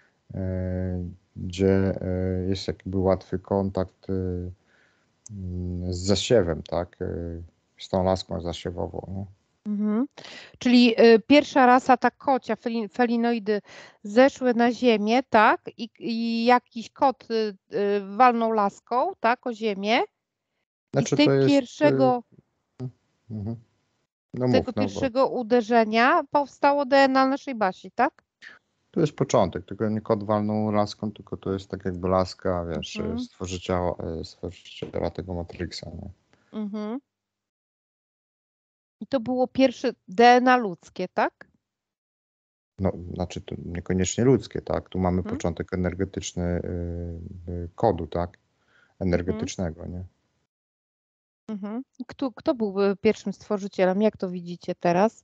gdzie jest jakby łatwy kontakt z zasiewem, tak, z tą laską zasiewową. Nie? Mhm. Czyli pierwsza rasa, ta kocia, felinoidy zeszły na ziemię, tak? I jakiś kot walnął laską, tak, o ziemię. I z Znaczy to jest... mhm. No tego mów, no bo pierwszego uderzenia powstało DNA naszej Basi, tak? to jest początek, tylko nie kot walnął laską, tylko to jest tak jakby laska, wiesz, Mhm. stworzyciela tego Matrixa, nie? Mhm. I to było pierwsze DNA ludzkie, tak? No, znaczy to niekoniecznie ludzkie, tak? Tu mamy Mhm. początek energetyczny kodu, tak? Mhm. Energetycznego, nie? Mhm. Kto był pierwszym stworzycielem? Jak to widzicie teraz?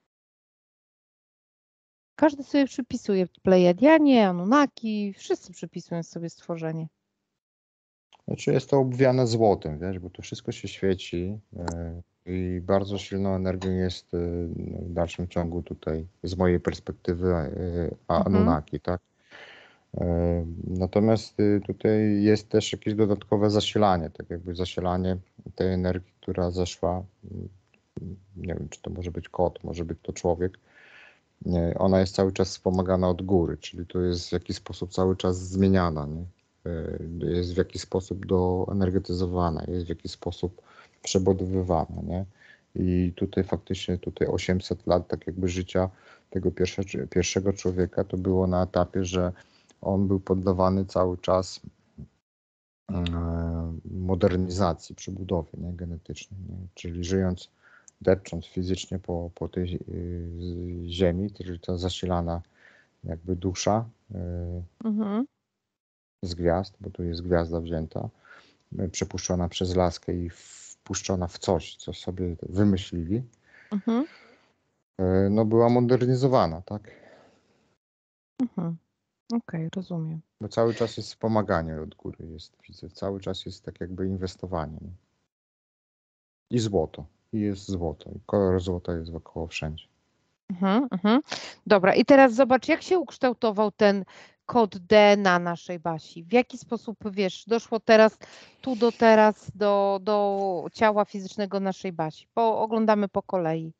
Każdy sobie przypisuje Plejadianie, Anunnaki, wszyscy przypisują sobie stworzenie. Znaczy jest to obwiane złotem, wiesz, bo to wszystko się świeci i bardzo silną energią jest w dalszym ciągu tutaj, z mojej perspektywy, Mhm. Anunnaki, tak? Natomiast tutaj jest też jakieś dodatkowe zasilanie, tak jakby zasilanie tej energii, która zeszła, nie wiem, czy to może być kot, może być to człowiek. Ona jest cały czas wspomagana od góry, czyli to jest w jakiś sposób cały czas zmieniana, nie? Jest w jakiś sposób doenergetyzowana, jest w jakiś sposób przebudowywana, nie? I tutaj faktycznie 800 lat tak jakby życia tego pierwszego człowieka to było na etapie, że on był poddawany cały czas modernizacji, przebudowie, nie, genetycznej, nie? Czyli żyjąc, depcząc fizycznie po tej ziemi, czyli ta zasilana jakby dusza Mhm. z gwiazd, bo tu jest gwiazda wzięta, przepuszczona przez laskę i wpuszczona w coś, co sobie wymyślili, Mhm. no była modernizowana, tak? Mhm. Okej, rozumiem. Bo cały czas jest wspomaganie od góry, widzę, cały czas jest tak jakby inwestowanie. Nie? I złoto, i jest złoto, i kolor złota jest wokoło wszędzie. Mhm. Mhm. Dobra, i teraz zobacz, jak się ukształtował ten kod DNA naszej Basi. W jaki sposób, wiesz, doszło teraz do ciała fizycznego naszej Basi. Oglądamy po kolei.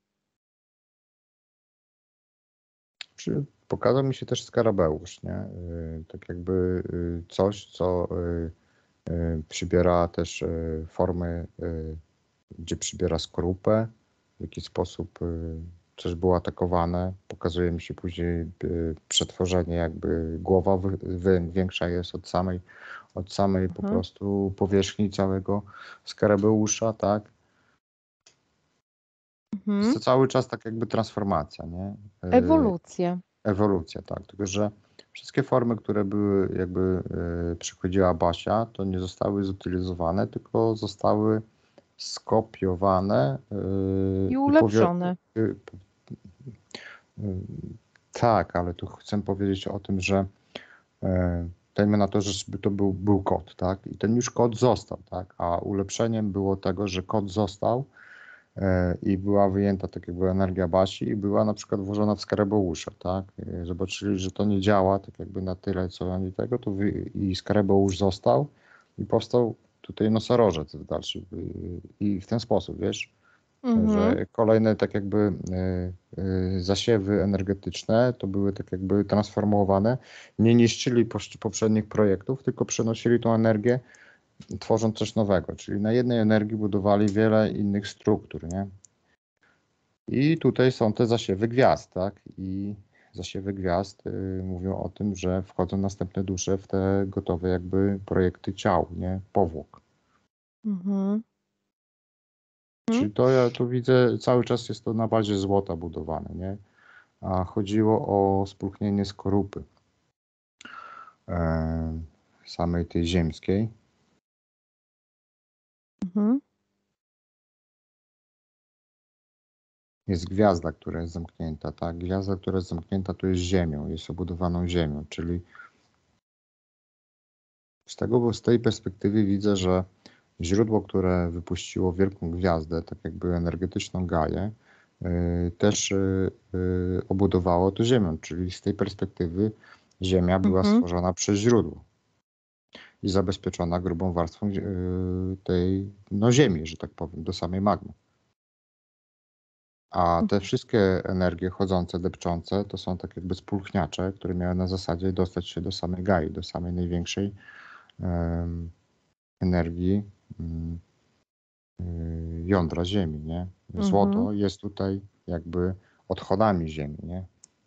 Pokazał mi się też skarabeusz, nie? Tak jakby coś, co przybiera też formę, gdzie przybiera skorupę, w jakiś sposób coś było atakowane. Pokazuje mi się później przetworzenie, jakby głowa większa jest od samej po Mhm. prostu powierzchni całego skarabeusza, tak? Jest Mhm. to cały czas tak jakby transformacja, nie? Ewolucja. Ewolucja, tak. Tylko że wszystkie formy, które były jakby przychodziła Basia, to nie zostały zutylizowane, tylko zostały skopiowane I i ulepszone. tak, ale tu chcę powiedzieć o tym, że dajmy na to, że to był kod, tak? I ten już kod został, tak? A ulepszeniem było tego, że kod został i była wyjęta tak jakby energia Basi i była na przykład włożona w skarabeusze, tak? Zobaczyli, że to nie działa tak jakby na tyle, co oni tego, i skarabeusz został i powstał tutaj nosorożec w dalszym i w ten sposób, wiesz, Mhm. że kolejne tak jakby zasiewy energetyczne to były tak jakby transformowane, nie niszczyli poprzednich projektów, tylko przenosili tą energię, tworząc coś nowego, czyli na jednej energii budowali wiele innych struktur, nie? I tutaj są te zasiewy gwiazd, tak? I zasiewy gwiazd mówią o tym, że wchodzą następne dusze w te gotowe jakby projekty ciał, nie? Powłok. Mhm. Czyli to ja tu widzę, cały czas jest to na bazie złota budowane, nie? A chodziło o spróchnienie skorupy samej tej ziemskiej. Mhm. Jest gwiazda, która jest zamknięta, tak? Gwiazda, która jest zamknięta, to jest ziemią, jest obudowaną ziemią, czyli z tej perspektywy widzę, że źródło, które wypuściło wielką gwiazdę, tak jakby energetyczną Gaję, też obudowało to ziemią, czyli z tej perspektywy Ziemia była Mhm. stworzona przez źródło i zabezpieczona grubą warstwą tej no, ziemi, że tak powiem, do samej magmy. A te wszystkie energie chodzące, depczące, to są tak jakby spulchniacze, które miały na zasadzie dostać się do samej Gai, do samej największej energii jądra Ziemi, nie? Złoto jest tutaj jakby odchodami Ziemi, nie?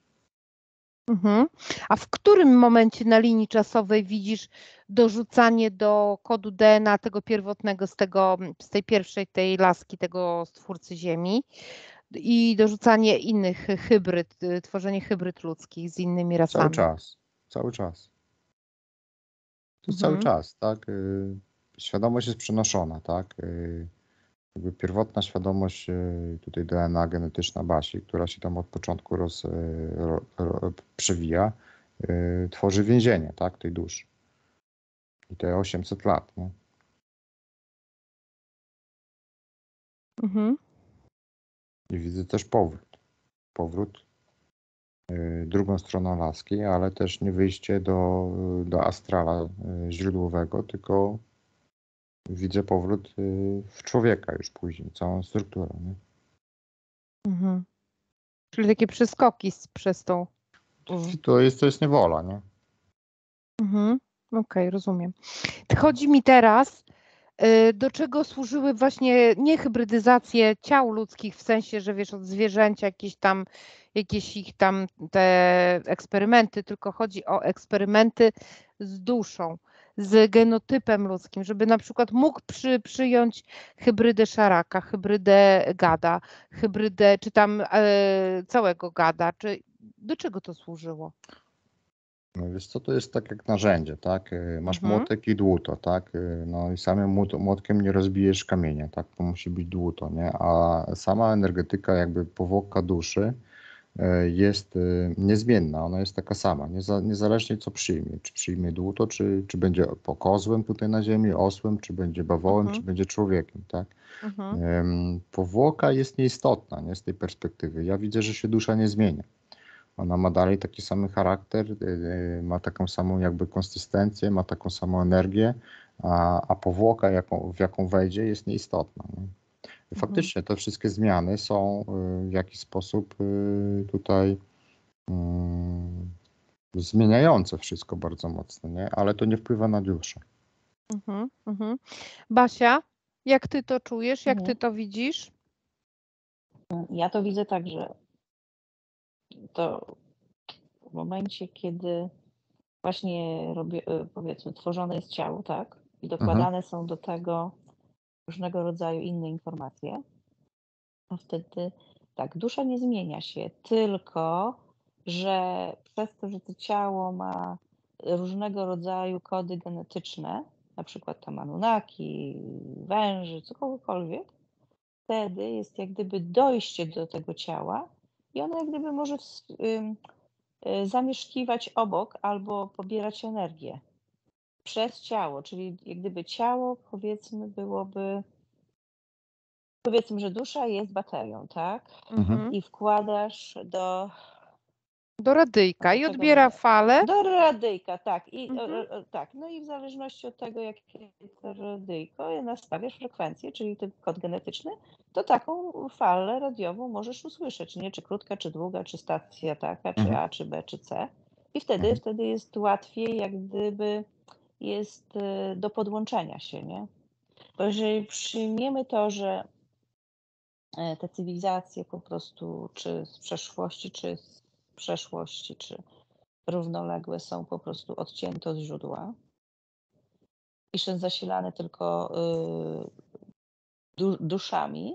A w którym momencie na linii czasowej widzisz dorzucanie do kodu DNA tego pierwotnego z tej pierwszej, tej laski, tego stwórcy Ziemi i dorzucanie innych hybryd, tworzenie hybryd ludzkich z innymi Cały rasami? czas, cały czas. To jest cały czas, tak? Świadomość jest przenoszona, tak? Jakby pierwotna świadomość, tutaj DNA genetyczna Basi, która się tam od początku przewija, tworzy więzienie, tak? Tej duszy. I te 800 lat, nie? I widzę też powrót drugą stroną laski, ale też nie wyjście do astrala źródłowego, tylko widzę powrót w człowieka już później, całą strukturę. Nie? Czyli takie przeskoki przez tą... To jest niewola, nie? Okej, rozumiem. Chodzi mi teraz, do czego służyły właśnie nie hybrydyzacje ciał ludzkich, w sensie, że wiesz, od zwierzęcia jakieś ich tam te eksperymenty, tylko chodzi o eksperymenty z duszą, z genotypem ludzkim, żeby na przykład mógł przyjąć hybrydę szaraka, hybrydę gada, hybrydę, czy tam całego gada, czy do czego to służyło? No wiesz co, to jest tak jak narzędzie, tak? Masz młotek i dłuto, tak? No i samym młotkiem nie rozbijesz kamienia, tak? To musi być dłuto, nie? A sama energetyka jakby powłoka duszy jest niezmienna, ona jest taka sama, niezależnie co przyjmie, czy przyjmie dłuto, czy będzie kozłem tutaj na ziemi, osłem, czy będzie bawołem, czy będzie człowiekiem, tak? Powłoka jest nieistotna, nie? Z tej perspektywy. Ja widzę, że się dusza nie zmienia. Ona ma dalej taki sam charakter, ma taką samą jakby konsystencję, ma taką samą energię, a powłoka, w jaką wejdzie, jest nieistotna. Nie? Faktycznie te wszystkie zmiany są w jakiś sposób tutaj zmieniające wszystko bardzo mocno, nie? Ale to nie wpływa na duszę. Basia, jak ty to czujesz, jak ty to widzisz? Ja to widzę tak, że to w momencie, kiedy właśnie powiedzmy, tworzone jest ciało, tak? I dokładane są do tego różnego rodzaju inne informacje, a wtedy tak, dusza nie zmienia się, tylko że przez to, że to ciało ma różnego rodzaju kody genetyczne, na przykład tam Anunnaki, węży, cokolwiek, wtedy jest jak gdyby dojście do tego ciała i ono jak gdyby może zamieszkiwać obok albo pobierać energię przez ciało, czyli jak gdyby ciało, powiedzmy, powiedzmy, że dusza jest baterią, tak? I wkładasz Do radyjka i odbiera falę. do radyjka, tak. I tak. No i w zależności od tego, jakie to radyjko, nastawiasz frekwencję, czyli ten kod genetyczny, to taką falę radiową możesz usłyszeć, nie? Czy krótka, czy długa, czy stacja taka, czy A, czy B, czy C. I wtedy jest łatwiej, jak gdyby jest do podłączenia się, nie? Bo jeżeli przyjmiemy to, że te cywilizacje po prostu, czy z przeszłości, czy z przeszłości, czy równoległe są po prostu odcięte od źródła i są zasilane tylko duszami,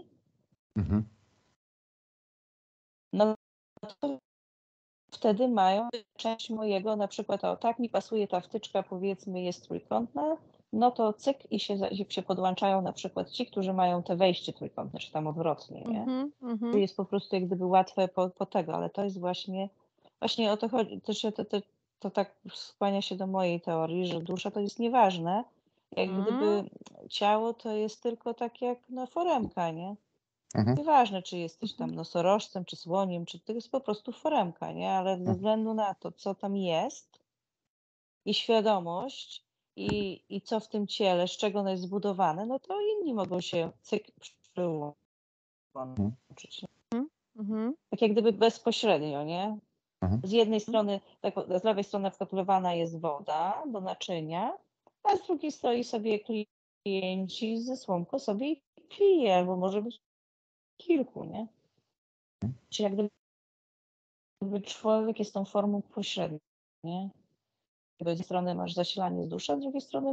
no to wtedy mają część mojego, na przykład tak mi pasuje ta wtyczka, powiedzmy jest trójkątna, no to cyk i się podłączają na przykład ci, którzy mają te wejście trójkątne, czy tam odwrotnie, nie? Czyli jest po prostu jak gdyby łatwe po tego, ale to jest właśnie o to chodzi, to tak skłania się do mojej teorii, że dusza to jest nieważne, jak gdyby ciało to jest tylko tak jak foremka, nie? Nieważne, czy jesteś tam nosorożcem, czy słoniem, czy to jest po prostu foremka, nie? Ale ze względu na to, co tam jest i świadomość i co w tym ciele, z czego ono jest zbudowane, no to inni mogą się przyłączyć. Tak jak gdyby bezpośrednio, nie? Mhm. Z jednej strony, z lewej strony na przykład wlewana jest woda do naczynia, a z drugiej stoi sobie klienci ze słomką sobie i pije, albo może być kilku, nie? Czyli jak gdyby człowiek jest tą formą pośrednią, nie? Z jednej strony masz zasilanie z duszy, a z drugiej strony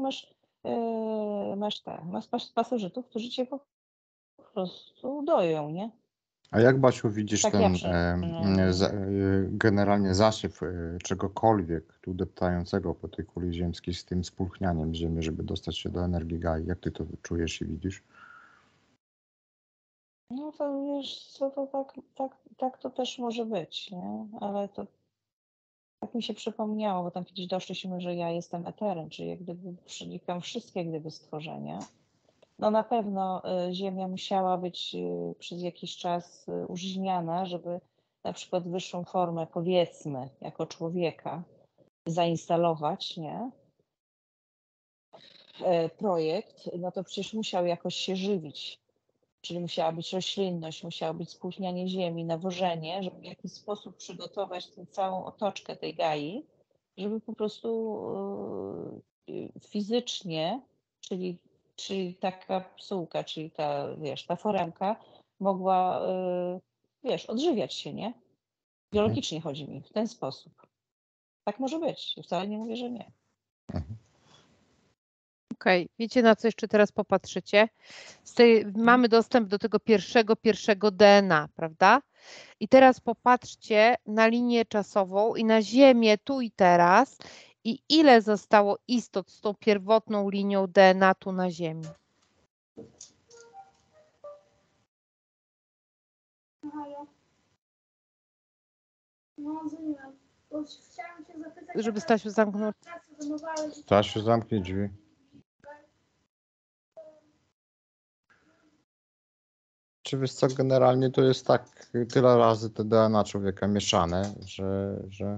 masz pasożytów, którzy cię po prostu doją, nie? A jak, Basiu, widzisz Tak ja ten przynajmniej. generalnie zasiew czegokolwiek tu deptającego po tej kuli ziemskiej z tym spulchnianiem ziemi, żeby dostać się do energii Gai? Jak ty to czujesz i widzisz? No to wiesz, co to tak to też może być, nie? Ale to tak mi się przypomniało, bo tam kiedyś doszliśmy, że ja jestem eterem, czyli jak gdyby przenikam wszystkie jak gdyby stworzenia. No na pewno Ziemia musiała być przez jakiś czas użyźniana, żeby na przykład wyższą formę, powiedzmy, jako człowieka zainstalować, nie? Projekt, no to przecież musiał jakoś się żywić. Czyli musiała być roślinność, musiało być spłuchnianie ziemi, nawożenie, żeby w jakiś sposób przygotować tę całą otoczkę tej Gai, żeby po prostu fizycznie, czyli taka psułka, czyli ta, wiesz, ta foremka mogła, wiesz, odżywiać się, nie? Biologicznie chodzi mi w ten sposób. Tak może być. Wcale nie mówię, że nie. Okej, wiecie, na co jeszcze teraz popatrzycie? Mamy dostęp do tego pierwszego DNA, prawda? I teraz popatrzcie na linię czasową i na Ziemię tu i teraz i ile zostało istot z tą pierwotną linią DNA tu na Ziemi. No, dzwoniłem. Bo chciałam cię zapytać, Żeby Stasiu zamknął. Stasiu, zamknij drzwi. Czy wiesz co, generalnie to jest tak tyle razy te DNA człowieka mieszane, że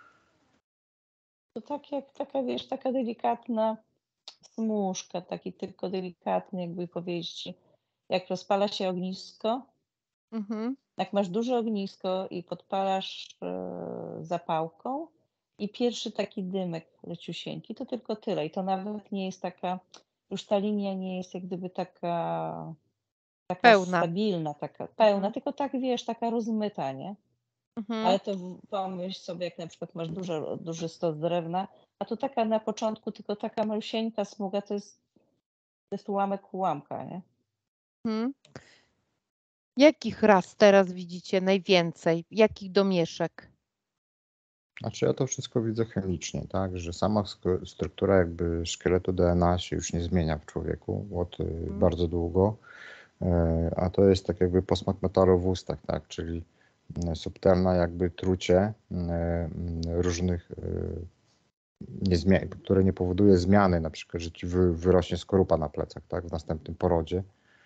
To tak jak taka, wiesz, taka delikatna smuszka, taki tylko delikatny, jakby powiedzieć, jak rozpala się ognisko, jak masz duże ognisko i podpalasz zapałką i pierwszy taki dymek leciusieńki, to tylko tyle. I to nawet nie jest taka, już ta linia nie jest jak gdyby taka Pełna. stabilna, taka pełna, tylko tak, wiesz, taka rozmyta, nie? Mhm. Ale to pomyśl sobie, jak na przykład masz duży stos drewna, a to taka na początku, tylko taka malusieńka smuga, to jest ułamek ułamka, nie? Mhm. Jakich ras teraz widzicie najwięcej? Jakich domieszek? znaczy ja to wszystko widzę chemicznie, tak, że sama struktura jakby szkieletu DNA się już nie zmienia w człowieku od bardzo długo, a to jest tak jakby posmak metalu w ustach, tak, czyli subtelna jakby trucie różnych, które nie powoduje zmiany, na przykład, że ci wyrośnie skorupa na plecach, tak, w następnym porodzie,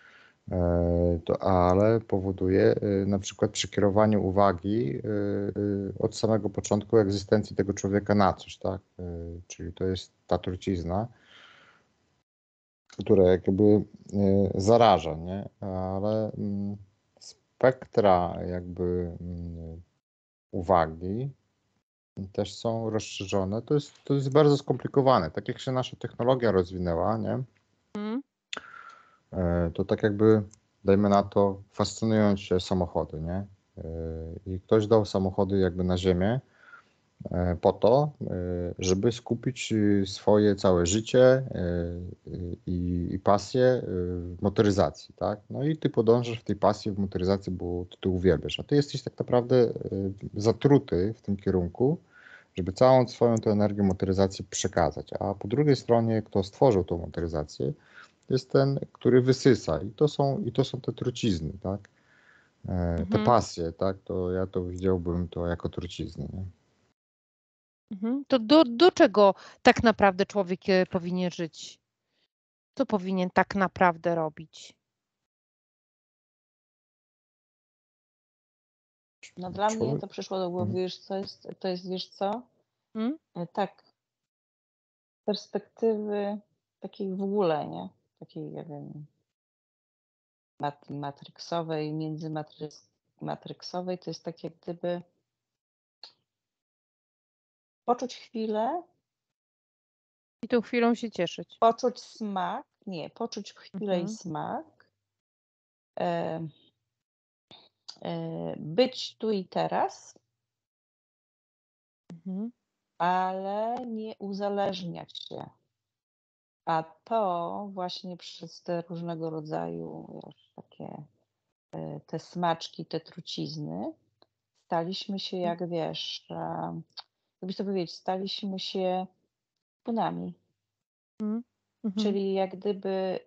ale powoduje na przykład przekierowanie uwagi od samego początku egzystencji tego człowieka na coś, tak? Czyli to jest ta trucizna, która jakby zaraża, nie? Ale spektra jakby uwagi też są rozszerzone. To jest bardzo skomplikowane. Tak jak się nasza technologia rozwinęła, nie? To tak jakby, dajmy na to, fascynują się samochody, nie? I ktoś dał samochody jakby na ziemię po to, żeby skupić swoje całe życie i pasję w motoryzacji, tak? No i ty podążasz w tej pasji w motoryzacji, bo ty uwielbiasz, a ty jesteś tak naprawdę zatruty w tym kierunku, żeby całą swoją tę energię motoryzacji przekazać. A po drugiej stronie, kto stworzył tą motoryzację, jest ten, który wysysa. I to są te trucizny, tak? Te pasje, tak? To ja to widziałbym to jako trucizny. Nie? To do czego tak naprawdę człowiek powinien żyć? Co powinien tak naprawdę robić? No dla mnie Człowiek- to przyszło do głowy, wiesz, to jest, wiesz co? Tak, z perspektywy takiej w ogóle, nie? Takiej, nie wiem, matrixowej, matryksowej to jest tak jak gdyby poczuć chwilę, I tą chwilą się cieszyć. poczuć smak, nie, poczuć chwilę i smak, e, być tu i teraz, ale nie uzależniać się. A to właśnie przez te różnego rodzaju takie te smaczki, te trucizny, staliśmy się jak wiesz, jakbyś to powiedzieć, staliśmy się punami. Czyli jak gdyby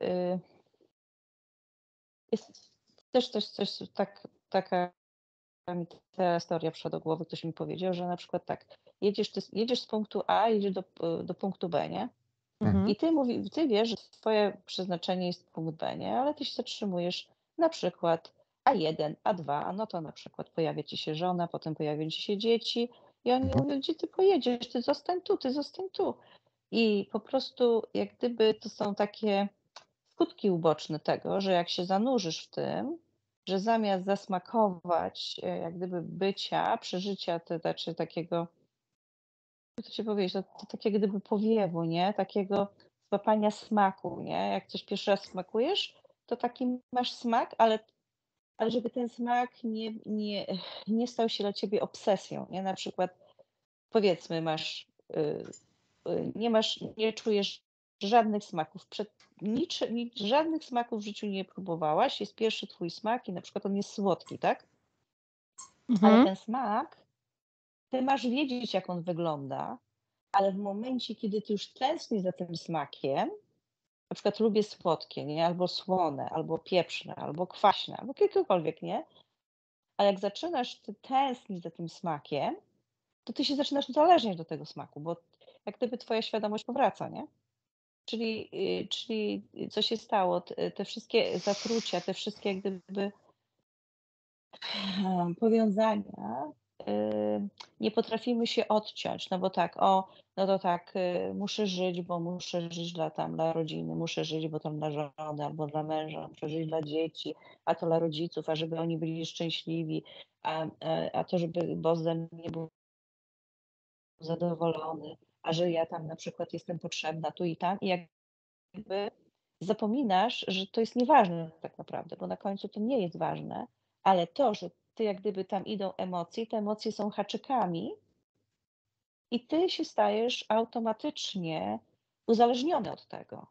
jest też coś taka mi ta historia przyszła do głowy, ktoś mi powiedział, że na przykład tak, jedziesz z punktu A, jedziesz do punktu B, nie? I ty wiesz, że twoje przeznaczenie jest punkt B, nie? Ale ty się zatrzymujesz na przykład A1, A2, no to na przykład pojawia ci się żona, potem pojawią ci się dzieci i oni mówią, gdzie ty pojedziesz, ty zostań tu. I po prostu jak gdyby to są takie skutki uboczne tego, że jak się zanurzysz w tym, że zamiast zasmakować jak gdyby bycia, przeżycia, to znaczy takiego, jak to ci powiedzieć, to takie gdyby powiewu, nie? Takiego złapania smaku, nie? Jak coś pierwszy raz smakujesz, to taki masz smak, ale żeby ten smak nie stał się dla ciebie obsesją, nie? Na przykład powiedzmy nie czujesz żadnych smaków, żadnych smaków w życiu nie próbowałaś, jest pierwszy twój smak i na przykład on jest słodki, tak? Ale ten smak, ty masz wiedzieć, jak on wygląda, ale w momencie, kiedy ty już tęsknisz za tym smakiem, na przykład lubię słodkie, nie? Albo słone, albo pieprzne, albo kwaśne, albo jakiekolwiek, nie? A jak zaczynasz ty tęsknić za tym smakiem, to ty się zaczynasz uzależniać do tego smaku, bo jak gdyby twoja świadomość powraca, nie? Czyli co się stało? Te wszystkie zatrucia, te wszystkie jak gdyby powiązania, nie potrafimy się odciąć, no bo tak, no to tak, muszę żyć, bo muszę żyć dla rodziny, muszę żyć, bo tam dla żony albo dla męża, muszę żyć dla dzieci, a to dla rodziców, a żeby oni byli szczęśliwi, a to żeby boss ze mnie był zadowolony, a że ja tam na przykład jestem potrzebna tu i tam i jakby zapominasz, że to jest nieważne tak naprawdę, bo na końcu to nie jest ważne, ale to, że ty jak gdyby tam idą emocje, te emocje są haczykami i ty się stajesz automatycznie uzależniony od tego.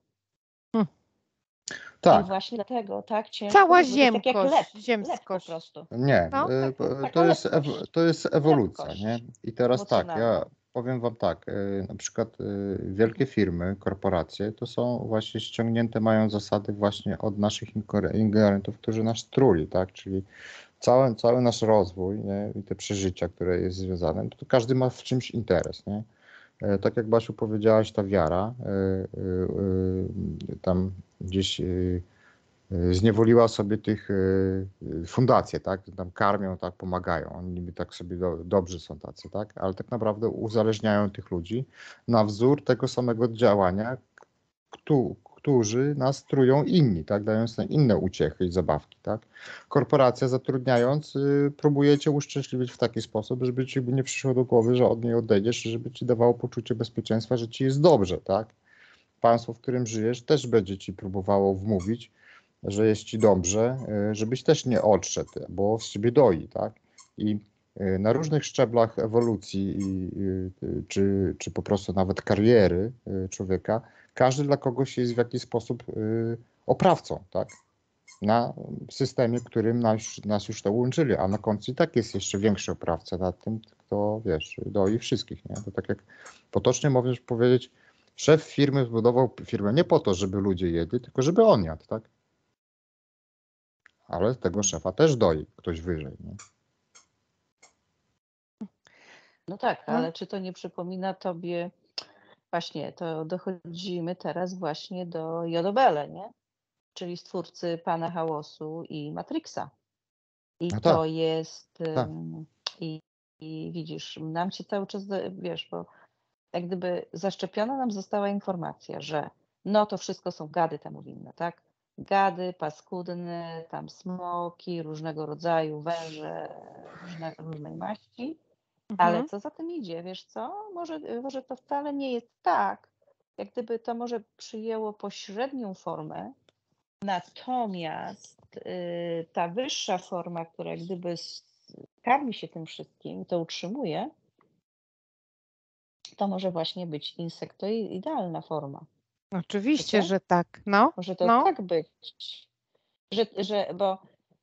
I Tak, właśnie dlatego tak ciężko Cała jest, bo to jest tak jak ziemskość, lep po ziemskość. prostu. nie, No, to Taka jest, lepkość, to jest ewolucja, lepkość nie? I teraz tak, ja emocjonalna. powiem wam tak, na przykład wielkie firmy, korporacje, to są właśnie ściągnięte, mają zasady właśnie od naszych ingerentów, którzy nas truli, tak? Czyli cały nasz rozwój, nie? I te przeżycia, które jest związane, to każdy ma w czymś interes, nie? Tak jak Basiu powiedziałaś, ta wiara tam gdzieś zniewoliła sobie tych fundacje, tak? Tam karmią, tak, pomagają. Oni niby tak sobie dobrzy są tacy, tak? Ale tak naprawdę uzależniają tych ludzi na wzór tego samego działania, którzy nas trują inni, tak? Dając nam inne uciechy i zabawki, tak? Korporacja zatrudniając próbuje cię uszczęśliwić w taki sposób, żeby ci nie przyszło do głowy, że od niej odejdziesz, żeby ci dawało poczucie bezpieczeństwa, że ci jest dobrze, tak? Państwo, w którym żyjesz, też będzie ci próbowało wmówić, że jest ci dobrze, żebyś też nie odszedł, bo z ciebie doi, tak? I na różnych szczeblach ewolucji, czy po prostu nawet kariery człowieka, każdy dla kogoś jest w jakiś sposób oprawcą, tak? Na systemie, którym nas już to łączyli, a na końcu i tak jest jeszcze większy oprawca nad tym, kto, wiesz, doi wszystkich, nie? To tak jak potocznie możesz powiedzieć, szef firmy zbudował firmę nie po to, żeby ludzie jedli, tylko żeby on jadł, tak? Ale tego szefa też doi ktoś wyżej, nie? No tak, ale czy to nie przypomina tobie, właśnie to dochodzimy teraz właśnie do Jodobele, nie? Czyli stwórcy Pana Hałasu i Matrixa. I No to tak, jest, tak. i widzisz, nam się cały czas, wiesz, bo jak gdyby zaszczepiona nam została informacja, że no to wszystko są gady temu winne, tak? gady, paskudny, tam smoki, różnego rodzaju węże, różnej maści. Ale Mhm. co za tym idzie, wiesz co? Może to wcale nie jest tak, jak gdyby to może przyjęło pośrednią formę, natomiast ta wyższa forma, która jak gdyby karmi się tym wszystkim, to utrzymuje, to może właśnie być insektoidalna forma. Oczywiście, Wiecie? że tak. No, Może to no. tak być, bo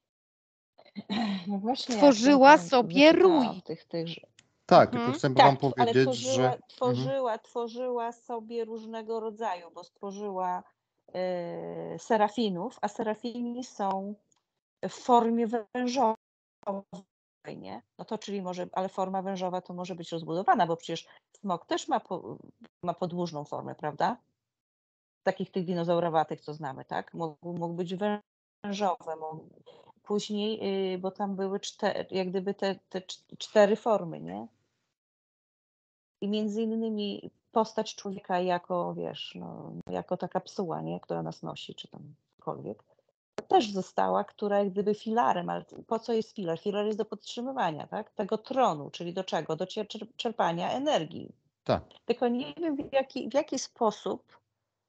no właśnie Stworzyła jak sobie wyczytałam rój. tych Tak, i tu Mhm. chcę wam tak, ale powiedzieć, że tworzyła sobie różnego rodzaju, bo stworzyła serafinów, a serafini są w formie wężowej, nie? No to czyli może, ale forma wężowa to może być rozbudowana, bo przecież smok też ma podłużną formę, prawda? Takich tych dinozaurowatych, co znamy, tak? Mógł być wężowe, później, bo tam były jak gdyby te 4 formy, nie? I między innymi postać człowieka jako, wiesz, no, jako ta kapsuła, nie? Która nas nosi, czy tam cokolwiek, też została, która jak gdyby filarem, ale po co jest filar? Filar jest do podtrzymywania, tak? Tego tronu, czyli do czego? Do czerpania energii. tak, Tylko nie wiem w jaki sposób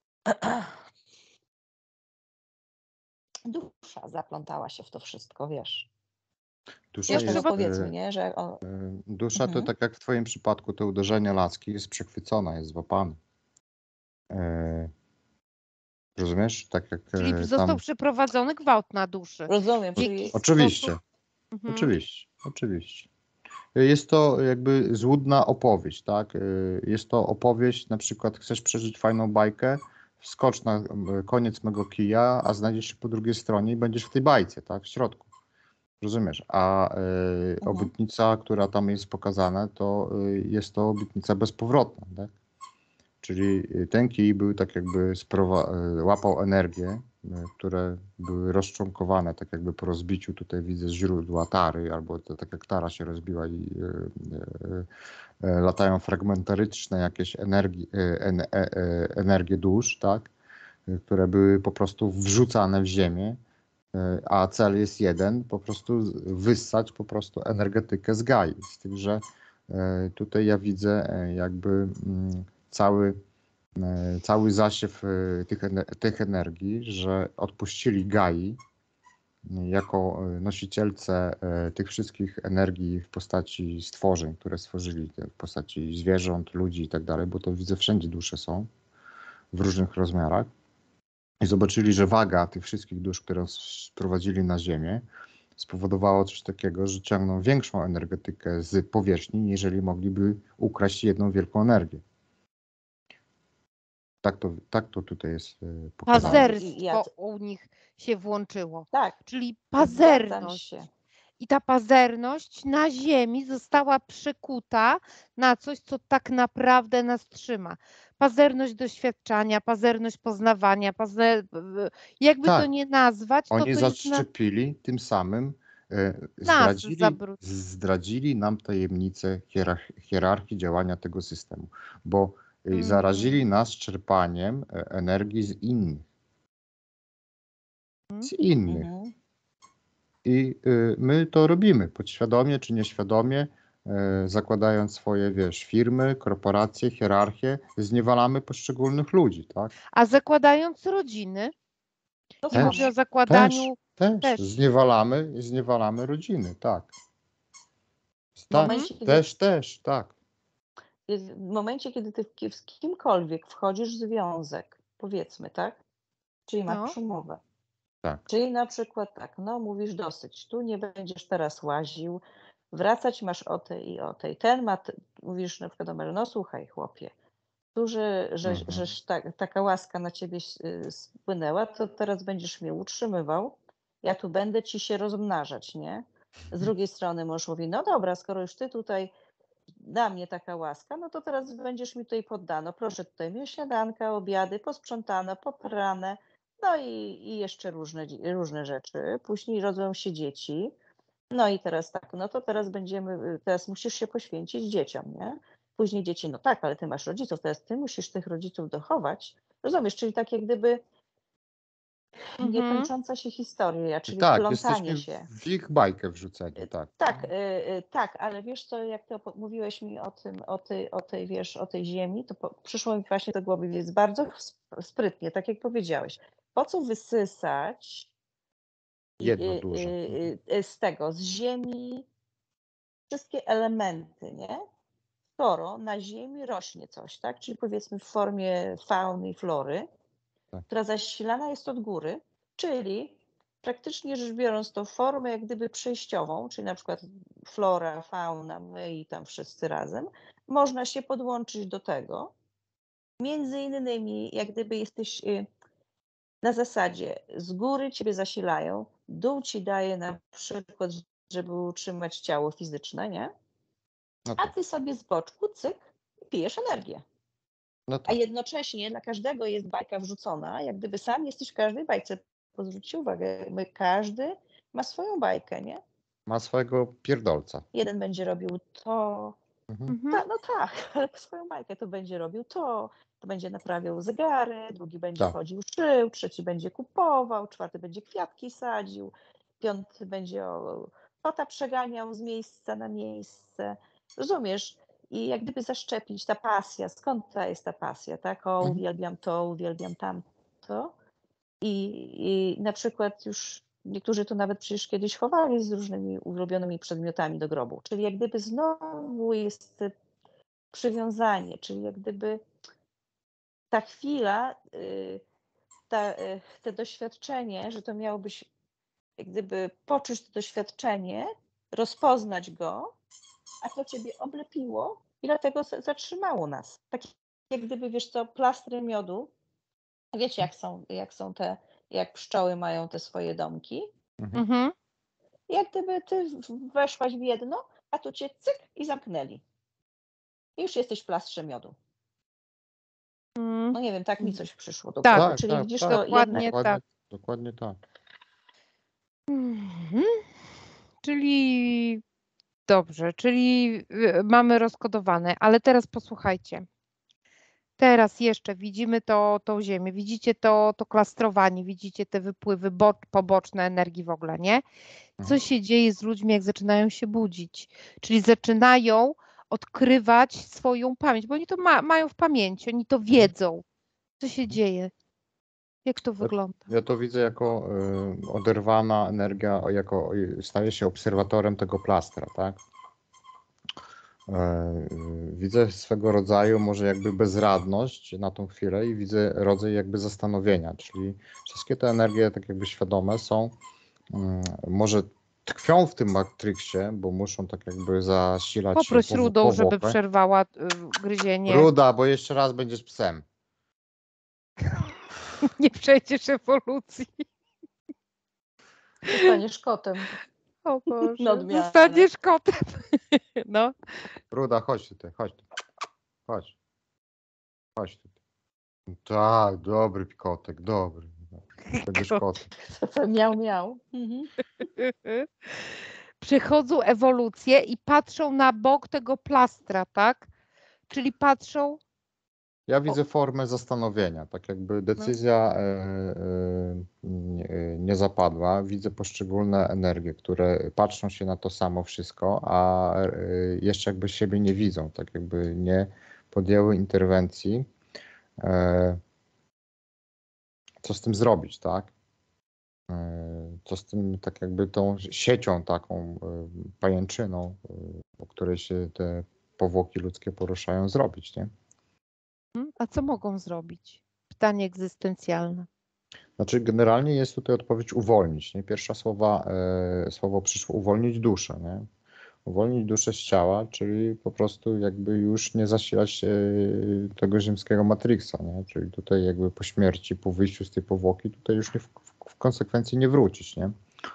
dusza zaplątała się w to wszystko, wiesz. dusza Jeszcze Dlatego jest, powiedzmy, nie, że dusza to tak jak w twoim przypadku to uderzenie laski jest przechwycona, jest złapana. E, rozumiesz? Tak jak Czyli został tam. przeprowadzony gwałt na duszy. rozumiem, W jaki czyli Oczywiście, sposób? Mhm. oczywiście. Jest to jakby złudna opowieść, tak? Jest to opowieść, na przykład chcesz przeżyć fajną bajkę, wskocz na koniec mego kija, a znajdziesz się po drugiej stronie i będziesz w tej bajce, tak? W środku. Rozumiesz? A obietnica, która tam jest pokazana, to jest to obietnica bezpowrotna, tak? Czyli ten kij był tak jakby łapał energię, które były rozczłonkowane, tak jakby po rozbiciu, tutaj widzę źródła tary, albo to, tak jak tara się rozbiła i latają fragmentaryczne jakieś energie dusz, tak? Które były po prostu wrzucane w ziemię, a cel jest jeden, po prostu wyssać po prostu energetykę z Gai. Z tym, że tutaj ja widzę jakby cały zasiew tych energii, że odpuścili Gai jako nosicielce tych wszystkich energii w postaci stworzeń, które stworzyli, w postaci zwierząt, ludzi i tak dalej, bo to widzę wszędzie dusze są w różnych rozmiarach. I zobaczyli, że waga tych wszystkich dusz, które sprowadzili na Ziemię, spowodowało coś takiego, że ciągną większą energetykę z powierzchni, jeżeli mogliby ukraść jedną wielką energię. Tak to tutaj jest pokazane. Pazerstwo u nich się włączyło. tak, Czyli zgadzam pazerność. się. I ta pazerność na ziemi została przekuta na coś, co tak naprawdę nas trzyma. Pazerność doświadczania, pazerność poznawania, jakby to Tak. nie nazwać, to Oni to jest zaszczepili tym samym, nas zabrudzone. zdradzili nam tajemnicę hierarchii działania tego systemu, bo Mhm. zarazili nas czerpaniem energii z innych. Mhm. I my to robimy podświadomie czy nieświadomie, zakładając swoje, wiesz, firmy, korporacje, hierarchie, zniewalamy poszczególnych ludzi, tak? A zakładając rodziny, To i Też, mówię o zakładaniu też. zniewalamy rodziny, tak. W Tak, momencie, tak. w momencie, kiedy ty z kimkolwiek wchodzisz w związek, powiedzmy, tak? Czyli masz No. umowę. Tak. Czyli na przykład tak, no mówisz dosyć, tu nie będziesz teraz łaził, wracać masz o tej i o tej. Ten ma, mówisz na przykład do męża, no słuchaj chłopie, tu, że taka łaska na ciebie spłynęła, to teraz będziesz mnie utrzymywał, ja tu będę ci się rozmnażać, nie? Z drugiej strony mąż mówi, no dobra, skoro już ty tutaj na mnie taka łaska, no to teraz będziesz mi tutaj poddano. Proszę, tutaj mieć śniadanka, obiady, posprzątane, poprane, no i jeszcze różne rzeczy. Później rodzą się dzieci. No i teraz tak, no to teraz musisz się poświęcić dzieciom, nie? Później dzieci, no tak, ale ty masz rodziców, teraz ty musisz tych rodziców dochować. Rozumiesz, czyli tak jak gdyby niekończąca się historia, czyli Tak, wplątanie jesteśmy się. w ich bajkę wrzuceni, tak. Tak, ale wiesz co, jak ty mówiłeś mi o tym, o tej ziemi, to przyszło mi właśnie do głowy, jest bardzo sprytnie, tak jak powiedziałeś. Po co wysysać Jedno duże. z ziemi wszystkie elementy, nie? Skoro na ziemi rośnie coś, tak? Czyli powiedzmy w formie fauny i flory, Tak. która zasilana jest od góry, czyli praktycznie rzecz biorąc tą formę jak gdyby przejściową, czyli na przykład flora, fauna, my i tam wszyscy razem, można się podłączyć do tego. Między innymi jak gdyby jesteś na zasadzie z góry ciebie zasilają, dół ci daje na przykład, żeby utrzymać ciało fizyczne, nie? No A tak. ty sobie z boczku, cyk, pijesz energię. No A tak. jednocześnie dla każdego jest bajka wrzucona, jak gdyby sam jesteś w każdej bajce. Zwróćcie uwagę, każdy ma swoją bajkę, nie? Ma swojego pierdolca. Jeden będzie robił to, no tak, ale swoją bajkę to będzie robił to będzie naprawiał zegary, drugi będzie Tak. chodził, szył, trzeci będzie kupował, czwarty będzie kwiatki sadził, piąty będzie kota przeganiał z miejsca na miejsce. Rozumiesz? I jak gdyby zaszczepić ta pasja, skąd jest ta pasja, tak? Uwielbiam to, uwielbiam tamto. I na przykład już niektórzy to nawet przecież kiedyś chowali z różnymi ulubionymi przedmiotami do grobu. Czyli jak gdyby znowu jest przywiązanie, czyli jak gdyby ta chwila, te doświadczenie, że to miało być, jak gdyby poczuć to doświadczenie, rozpoznać go, a to ciebie oblepiło i dlatego zatrzymało nas. Tak jak gdyby, wiesz co, plastry miodu, wiecie jak pszczoły mają te swoje domki, jak gdyby ty weszłaś w jedno, a tu cię cyk i zamknęli. I już jesteś w plastrze miodu. No nie wiem, tak mi coś przyszło do głowy. Tak, Czyli widzisz, to dokładnie jednak... tak. Dokładnie tak. Czyli dobrze, czyli mamy rozkodowane, ale teraz posłuchajcie. Teraz jeszcze widzimy tą ziemię, widzicie to klastrowanie, widzicie te wypływy poboczne energii w ogóle, nie? Co się dzieje z ludźmi, jak zaczynają się budzić? Czyli zaczynają odkrywać swoją pamięć, bo oni to mają w pamięci, oni to wiedzą. Co się dzieje? Jak to wygląda? Ja to widzę jako oderwana energia, staje się obserwatorem tego plastra, tak? Widzę swego rodzaju może jakby bezradność na tą chwilę i widzę rodzaj jakby zastanowienia, czyli wszystkie te energie tak jakby świadome są, może tkwią w tym matriksie, bo muszą tak jakby zasilać Poproś Rudą, żeby przerwała gryzienie. Ruda, bo jeszcze raz będziesz psem. Nie przejdziesz ewolucji. Zostaniesz kotem. O Boże, Nadmiarne. zostaniesz kotem. No. Ruda, chodź tutaj, chodź. Chodź tutaj. Tak, dobry kotek, dobry. Będziesz kotem. Miał. Przechodzą ewolucję i patrzą na bok tego plastra, tak? Czyli patrzą... Ja widzę formę zastanowienia, tak jakby decyzja nie zapadła. Widzę poszczególne energie, które patrzą się na to samo wszystko, a jeszcze jakby siebie nie widzą, tak jakby nie podjęły interwencji. Co z tym zrobić, tak? Co z tym, tak jakby tą siecią taką pajęczyną, po której się te powłoki ludzkie poruszają, zrobić, nie? A co mogą zrobić? Pytanie egzystencjalne. Znaczy generalnie jest tutaj odpowiedź uwolnić, nie? Pierwsze słowo przyszło uwolnić duszę, nie? Uwolnić duszę z ciała, czyli po prostu jakby już nie zasilać tego ziemskiego matrixa, nie? Czyli tutaj jakby po śmierci, po wyjściu z tej powłoki, tutaj już w konsekwencji nie wrócić, nie?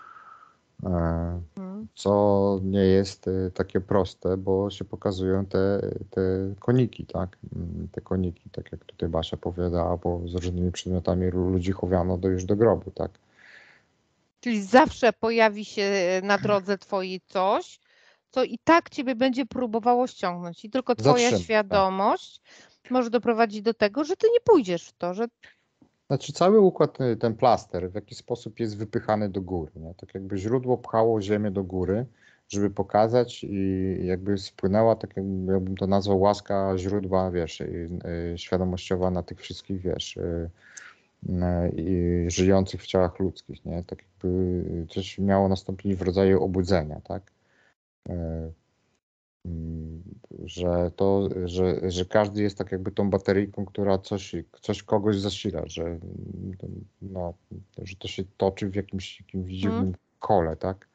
Co nie jest takie proste, bo się pokazują te koniki, tak? Te koniki, tak jak tutaj Basia powiadała, bo z różnymi przedmiotami ludzi chowano już do grobu, tak? Czyli zawsze pojawi się na drodze twojej coś, co i tak ciebie będzie próbowało ściągnąć. I tylko twoja świadomość może doprowadzić do tego, że ty nie pójdziesz w to, że... Znaczy cały układ, ten plaster w jakiś sposób jest wypychany do góry, nie? Tak jakby źródło pchało ziemię do góry, żeby pokazać i jakby spłynęła, tak jakbym to nazwał, łaska źródła, wiesz, świadomościowa na tych wszystkich, wiesz, i żyjących w ciałach ludzkich, nie? Tak jakby coś miało nastąpić w rodzaju obudzenia, tak? Że każdy jest tak jakby tą bateryjką, która coś kogoś zasila, no, że to się toczy w jakimś dziwnym kole, tak?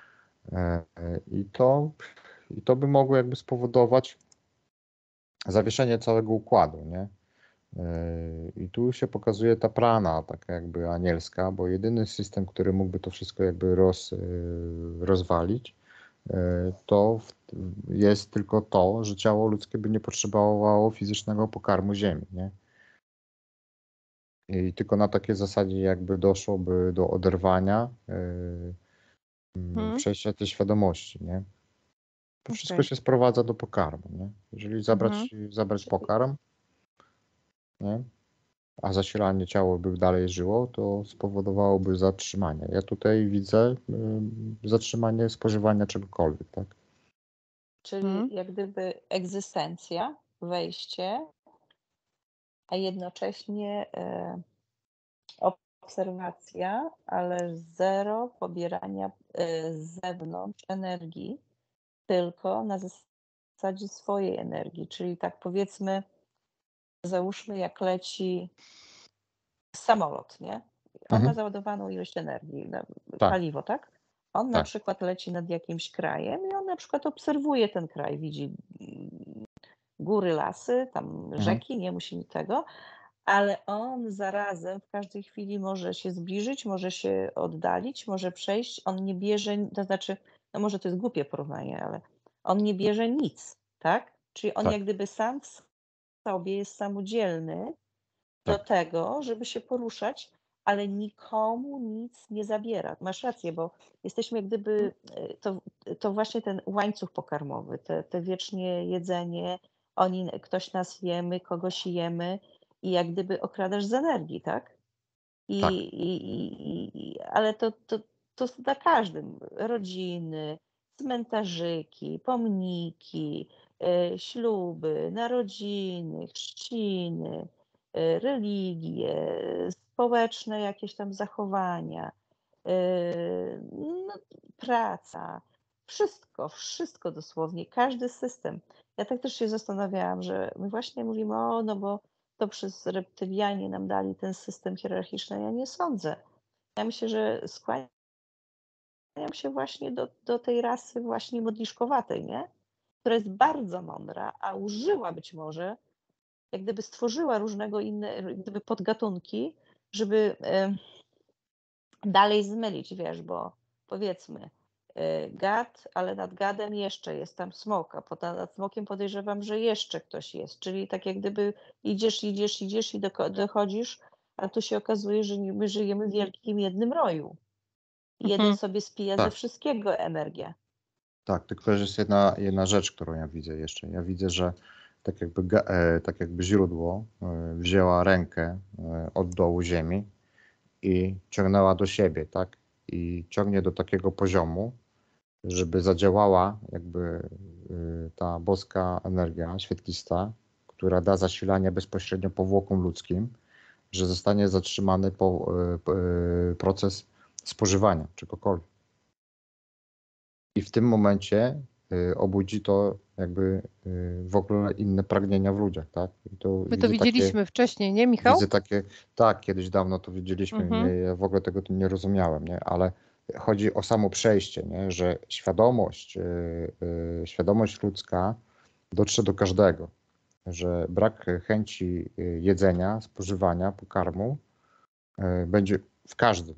I to by mogło jakby spowodować zawieszenie całego układu, nie? I tu się pokazuje ta prana taka jakby anielska, bo jedyny system, który mógłby to wszystko jakby rozwalić, to jest tylko to, że ciało ludzkie by nie potrzebowało fizycznego pokarmu ziemi, nie? I tylko na takiej zasadzie jakby doszłoby do oderwania, przejścia tej świadomości, nie? To wszystko się sprowadza do pokarmu, nie? Jeżeli zabrać pokarm, nie? A zasilanie ciało by dalej żyło, to spowodowałoby zatrzymanie. Ja tutaj widzę zatrzymanie spożywania czegokolwiek, tak? Czyli jak gdyby egzystencja, wejście, a jednocześnie obserwacja, ale zero pobierania z zewnątrz energii, tylko na zasadzie swojej energii. Czyli tak powiedzmy, załóżmy, jak leci samolot, nie? On ma załadowaną ilość energii, Tak. paliwo, tak? On na Tak. przykład leci nad jakimś krajem i on na przykład obserwuje ten kraj, widzi góry, lasy, tam rzeki, nie musi tego, ale on zarazem w każdej chwili może się zbliżyć, może się oddalić, może przejść. On nie bierze, to znaczy, no może to jest głupie porównanie, ale on nie bierze nic, tak? Czyli on Tak. jak gdyby sam w sobie jest samodzielny do Tak. tego, żeby się poruszać, ale nikomu nic nie zabiera. Masz rację, bo jesteśmy jak gdyby, to właśnie ten łańcuch pokarmowy, te wiecznie jedzenie, ktoś nas jemy, kogoś jemy i jak gdyby okradasz z energii, tak? Tak. Ale to na każdym, rodziny, cmentarzyki, pomniki, śluby, narodziny, chrzciny, religie, społeczne jakieś tam zachowania, no, praca, wszystko dosłownie, każdy system. Ja tak też się zastanawiałam, że my właśnie mówimy, no bo to przez reptylianie nam dali ten system hierarchiczny. Ja nie sądzę. Ja myślę, że skłaniam się właśnie do tej rasy właśnie modliszkowatej, nie? Która jest bardzo mądra, a użyła być może, jak gdyby stworzyła różnego inne, jak gdyby podgatunki, żeby dalej zmylić, wiesz, bo powiedzmy gad, ale nad gadem jeszcze jest tam smok, a nad smokiem podejrzewam, że jeszcze ktoś jest, czyli tak jak gdyby idziesz i dochodzisz, a tu się okazuje, że my żyjemy w wielkim jednym roju. Jeden sobie spija ze wszystkiego energię. Tak, tylko jest jedna rzecz, którą ja widzę jeszcze. Ja widzę, że tak jakby źródło wzięła rękę od dołu ziemi i ciągnęła do siebie, tak? I ciągnie do takiego poziomu, żeby zadziałała jakby ta boska energia świetlista, która da zasilanie bezpośrednio powłokom ludzkim, że zostanie zatrzymany proces spożywania czegokolwiek. I w tym momencie obudzi to jakby w ogóle inne pragnienia w ludziach, tak? My to widzieliśmy wcześniej, nie, Michał? Widzę takie, tak, kiedyś dawno to widzieliśmy, ja w ogóle tego nie rozumiałem, nie? Ale chodzi o samo przejście, nie? Że świadomość ludzka dotrze do każdego, że brak chęci jedzenia, spożywania, pokarmu będzie w każdym,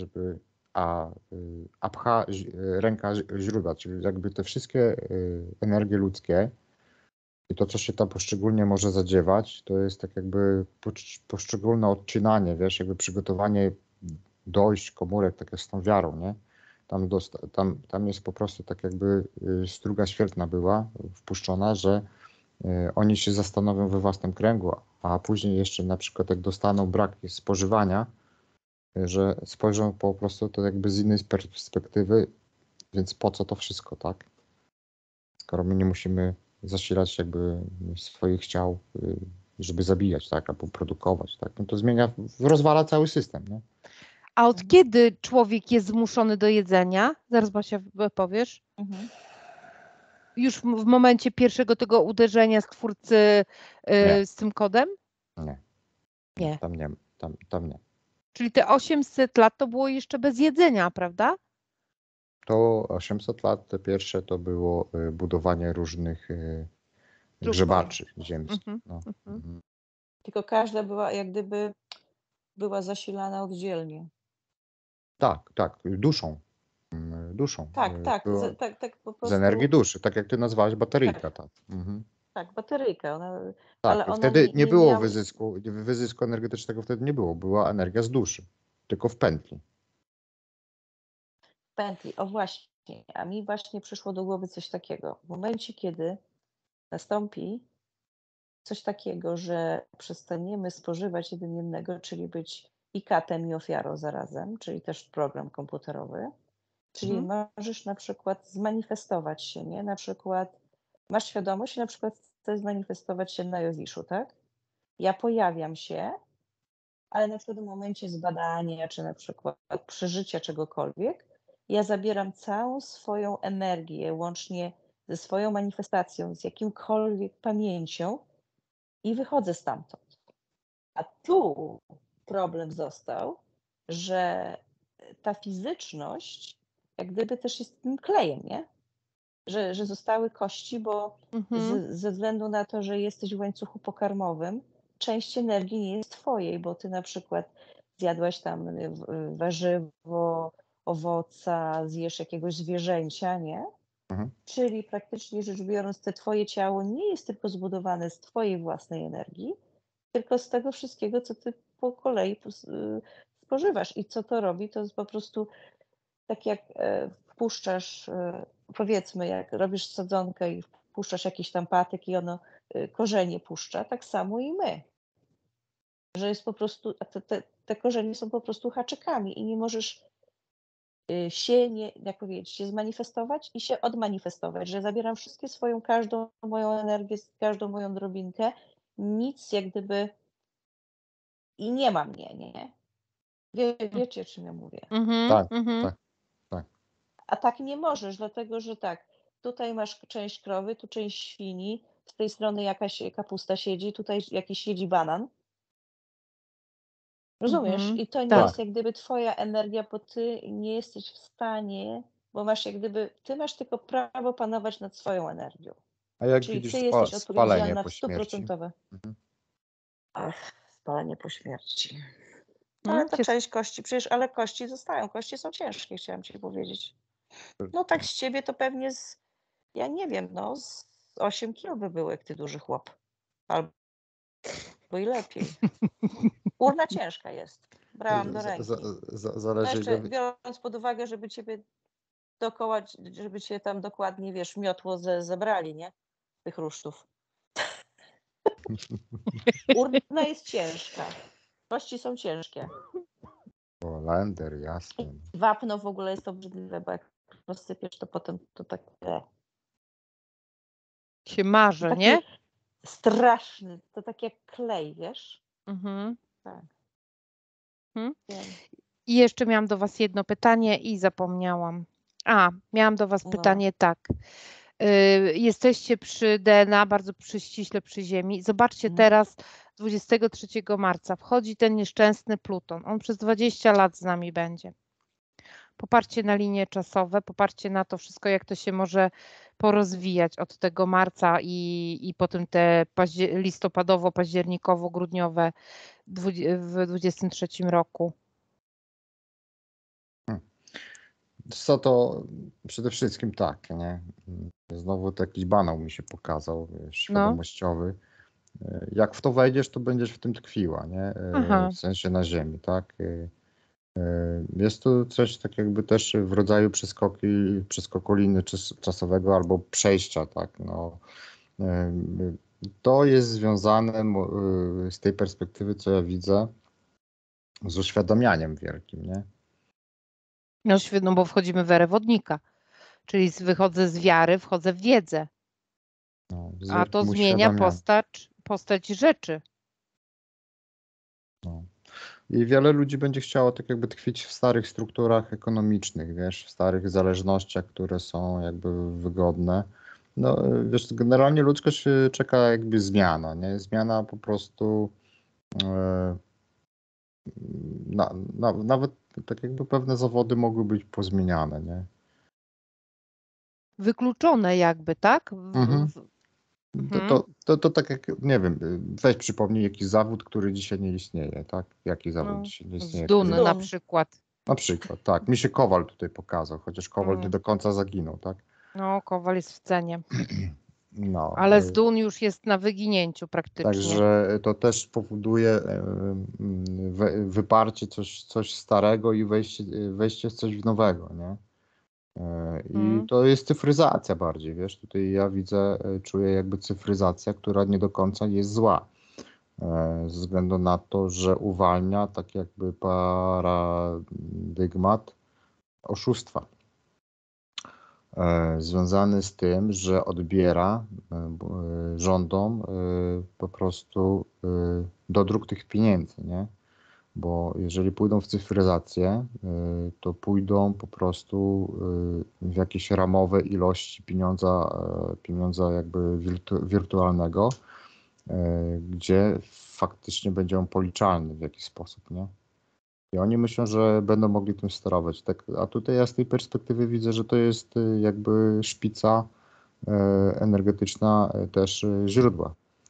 a pcha ręka źródła, czyli jakby te wszystkie energie ludzkie i to, co się tam poszczególnie może zadziewać, to jest tak jakby poszczególne odczynanie, wiesz, jakby przygotowanie dojść komórek, tak jak z tą wiarą, nie? Tam jest po prostu tak jakby struga świetlna była wpuszczona, że oni się zastanowią we własnym kręgu, a później jeszcze na przykład jak dostaną brak spożywania, że spojrzą po prostu to jakby z innej perspektywy, więc po co to wszystko, tak? Skoro my nie musimy zasilać jakby swoich ciał, żeby zabijać, tak, albo produkować, tak, no to rozwala cały system, nie? A od kiedy człowiek jest zmuszony do jedzenia? Zaraz Basia powiesz. Już w momencie pierwszego tego uderzenia Stwórcy Nie. z tym kodem? Nie. Nie. Tam nie. Czyli te 800 lat to było jeszcze bez jedzenia, prawda? To 800 lat, te pierwsze to było budowanie różnych grzebaczy ziemskich. No. Tylko każda była jak gdyby była zasilana oddzielnie. Tak, duszą. Tak, Było tak po prostu. z energii duszy, tak jak ty nazwałeś bateryjka. Tak, tak bateryjka. tak, ale i ona wtedy nie było miała... wyzysku energetycznego wtedy nie było, była energia z duszy, tylko w pętli. pętli. O właśnie, a mi właśnie przyszło do głowy coś takiego. W momencie, kiedy nastąpi coś takiego, że przestaniemy spożywać jeden jednego, czyli być i katem, i ofiarą zarazem, czyli też program komputerowy, czyli możesz na przykład zmanifestować się, nie? Na przykład masz świadomość, na przykład chcesz zmanifestować się na Jowiszu, tak? Ja pojawiam się, ale na przykład w momencie zbadania, czy na przykład przeżycia czegokolwiek, ja zabieram całą swoją energię, łącznie ze swoją manifestacją, z jakimkolwiek pamięcią i wychodzę stamtąd. A tu problem został, że ta fizyczność jak gdyby też jest tym klejem, nie? Że zostały kości, bo ze względu na to, że jesteś w łańcuchu pokarmowym, część energii nie jest twojej, bo ty na przykład zjadłaś tam warzywo, owoca, zjesz jakiegoś zwierzęcia, nie? Czyli praktycznie rzecz biorąc, te twoje ciało nie jest tylko zbudowane z twojej własnej energii, tylko z tego wszystkiego, co ty po kolei spożywasz. I co to robi? To jest po prostu tak jak wpuszczasz, powiedzmy, jak robisz sadzonkę i wpuszczasz jakiś tam patyk i ono korzenie puszcza, tak samo i my. Że jest po prostu, te korzenie są po prostu haczykami i nie możesz się, jak powiedzieć, się zmanifestować i się odmanifestować, że zabieram każdą moją energię, każdą moją drobinkę, nic jak gdyby i nie ma mnie, nie? Wiecie, o czym ja mówię. Tak. A tak nie możesz, dlatego że tak, tutaj masz część krowy, tu część świni, z tej strony jakaś kapusta siedzi, tutaj jakiś siedzi banan. Rozumiesz? I to nie jest jak gdyby twoja energia, bo ty nie jesteś w stanie, bo masz jak gdyby, ty masz tylko prawo panować nad swoją energią. A jak Czyli widzisz ty jesteś spalenie odpowiedzialna po w śmierci? 100%. Ach, spalenie po śmierci. Ale to część kości, przecież, ale kości zostają, kości są ciężkie, chciałam ci powiedzieć. No tak z ciebie to pewnie ja nie wiem, no z 8 kilo by było, jak ty duży chłop. Albo i lepiej. Urna ciężka jest. Brałam do ręki. Zależy, jeszcze biorąc pod uwagę, żeby ciebie dookoła, żeby cię tam dokładnie, wiesz, miotło zebrali, nie? Tych rusztów. Urna jest ciężka. Kości są ciężkie. Lender, jasne. Wapno w ogóle jest obrzydliwe, bo jak rozsypiesz, to potem to tak się marzy, taki nie? Straszny. To tak jak klej, wiesz? Tak. I jeszcze miałam do was jedno pytanie i zapomniałam. Miałam do was pytanie tak. Jesteście przy DNA, bardzo ściśle przy Ziemi. Zobaczcie teraz 23 marca wchodzi ten nieszczęsny Pluton. On przez 20 lat z nami będzie. Popatrzcie na linie czasowe, popatrzcie na to wszystko, jak to się może porozwijać od tego marca i potem te listopadowo-październikowo-grudniowe w 23 roku. Co to przede wszystkim tak, nie? Znowu taki banał mi się pokazał, świadomościowy. Jak w to wejdziesz, to będziesz w tym tkwiła, nie? W sensie na ziemi, tak? Jest to coś tak jakby też w rodzaju przeskoku liny czasowego albo przejścia, tak? No, To jest związane z tej perspektywy, co ja widzę, z uświadamianiem wielkim, nie? No, bo wchodzimy w erę wodnika, czyli wychodzę z wiary, wchodzę w wiedzę, No, z a to wielkim zmienia uświadamianiem. postać rzeczy. No. I wiele ludzi będzie chciało tak jakby tkwić w starych strukturach ekonomicznych, wiesz, w starych zależnościach, które są jakby wygodne. No, wiesz, generalnie ludzkość czeka jakby zmiana, nie? Zmiana po prostu e, nawet tak jakby pewne zawody mogły być pozmieniane, nie? Wykluczone jakby, tak? Mhm. To, Mhm. to tak jak, nie wiem, weź przypomnij jakiś zawód, który dzisiaj nie istnieje, tak? Jaki zawód No, dzisiaj nie z istnieje, Dun który... na Dun. przykład. Na przykład, tak. Mi się Kowal tutaj pokazał, chociaż Kowal nie do końca zaginął, tak? No, Kowal jest w cenie, No, ale z Dun już jest na wyginięciu praktycznie. także to też powoduje wyparcie coś starego i wejście w coś nowego, nie? I to jest cyfryzacja bardziej, wiesz, tutaj ja widzę, czuję jakby cyfryzacja, która nie do końca jest zła, ze względu na to, że uwalnia tak jakby paradygmat oszustwa, związany z tym, że odbiera rządom po prostu dodruk tych pieniędzy, nie? Bo jeżeli pójdą w cyfryzację, to pójdą po prostu w jakieś ramowe ilości pieniądza jakby wirtualnego, gdzie faktycznie będzie on policzalny w jakiś sposób, nie? I oni myślą, że będą mogli tym sterować. Tak, a tutaj ja z tej perspektywy widzę, że to jest jakby szpica energetyczna też źródła.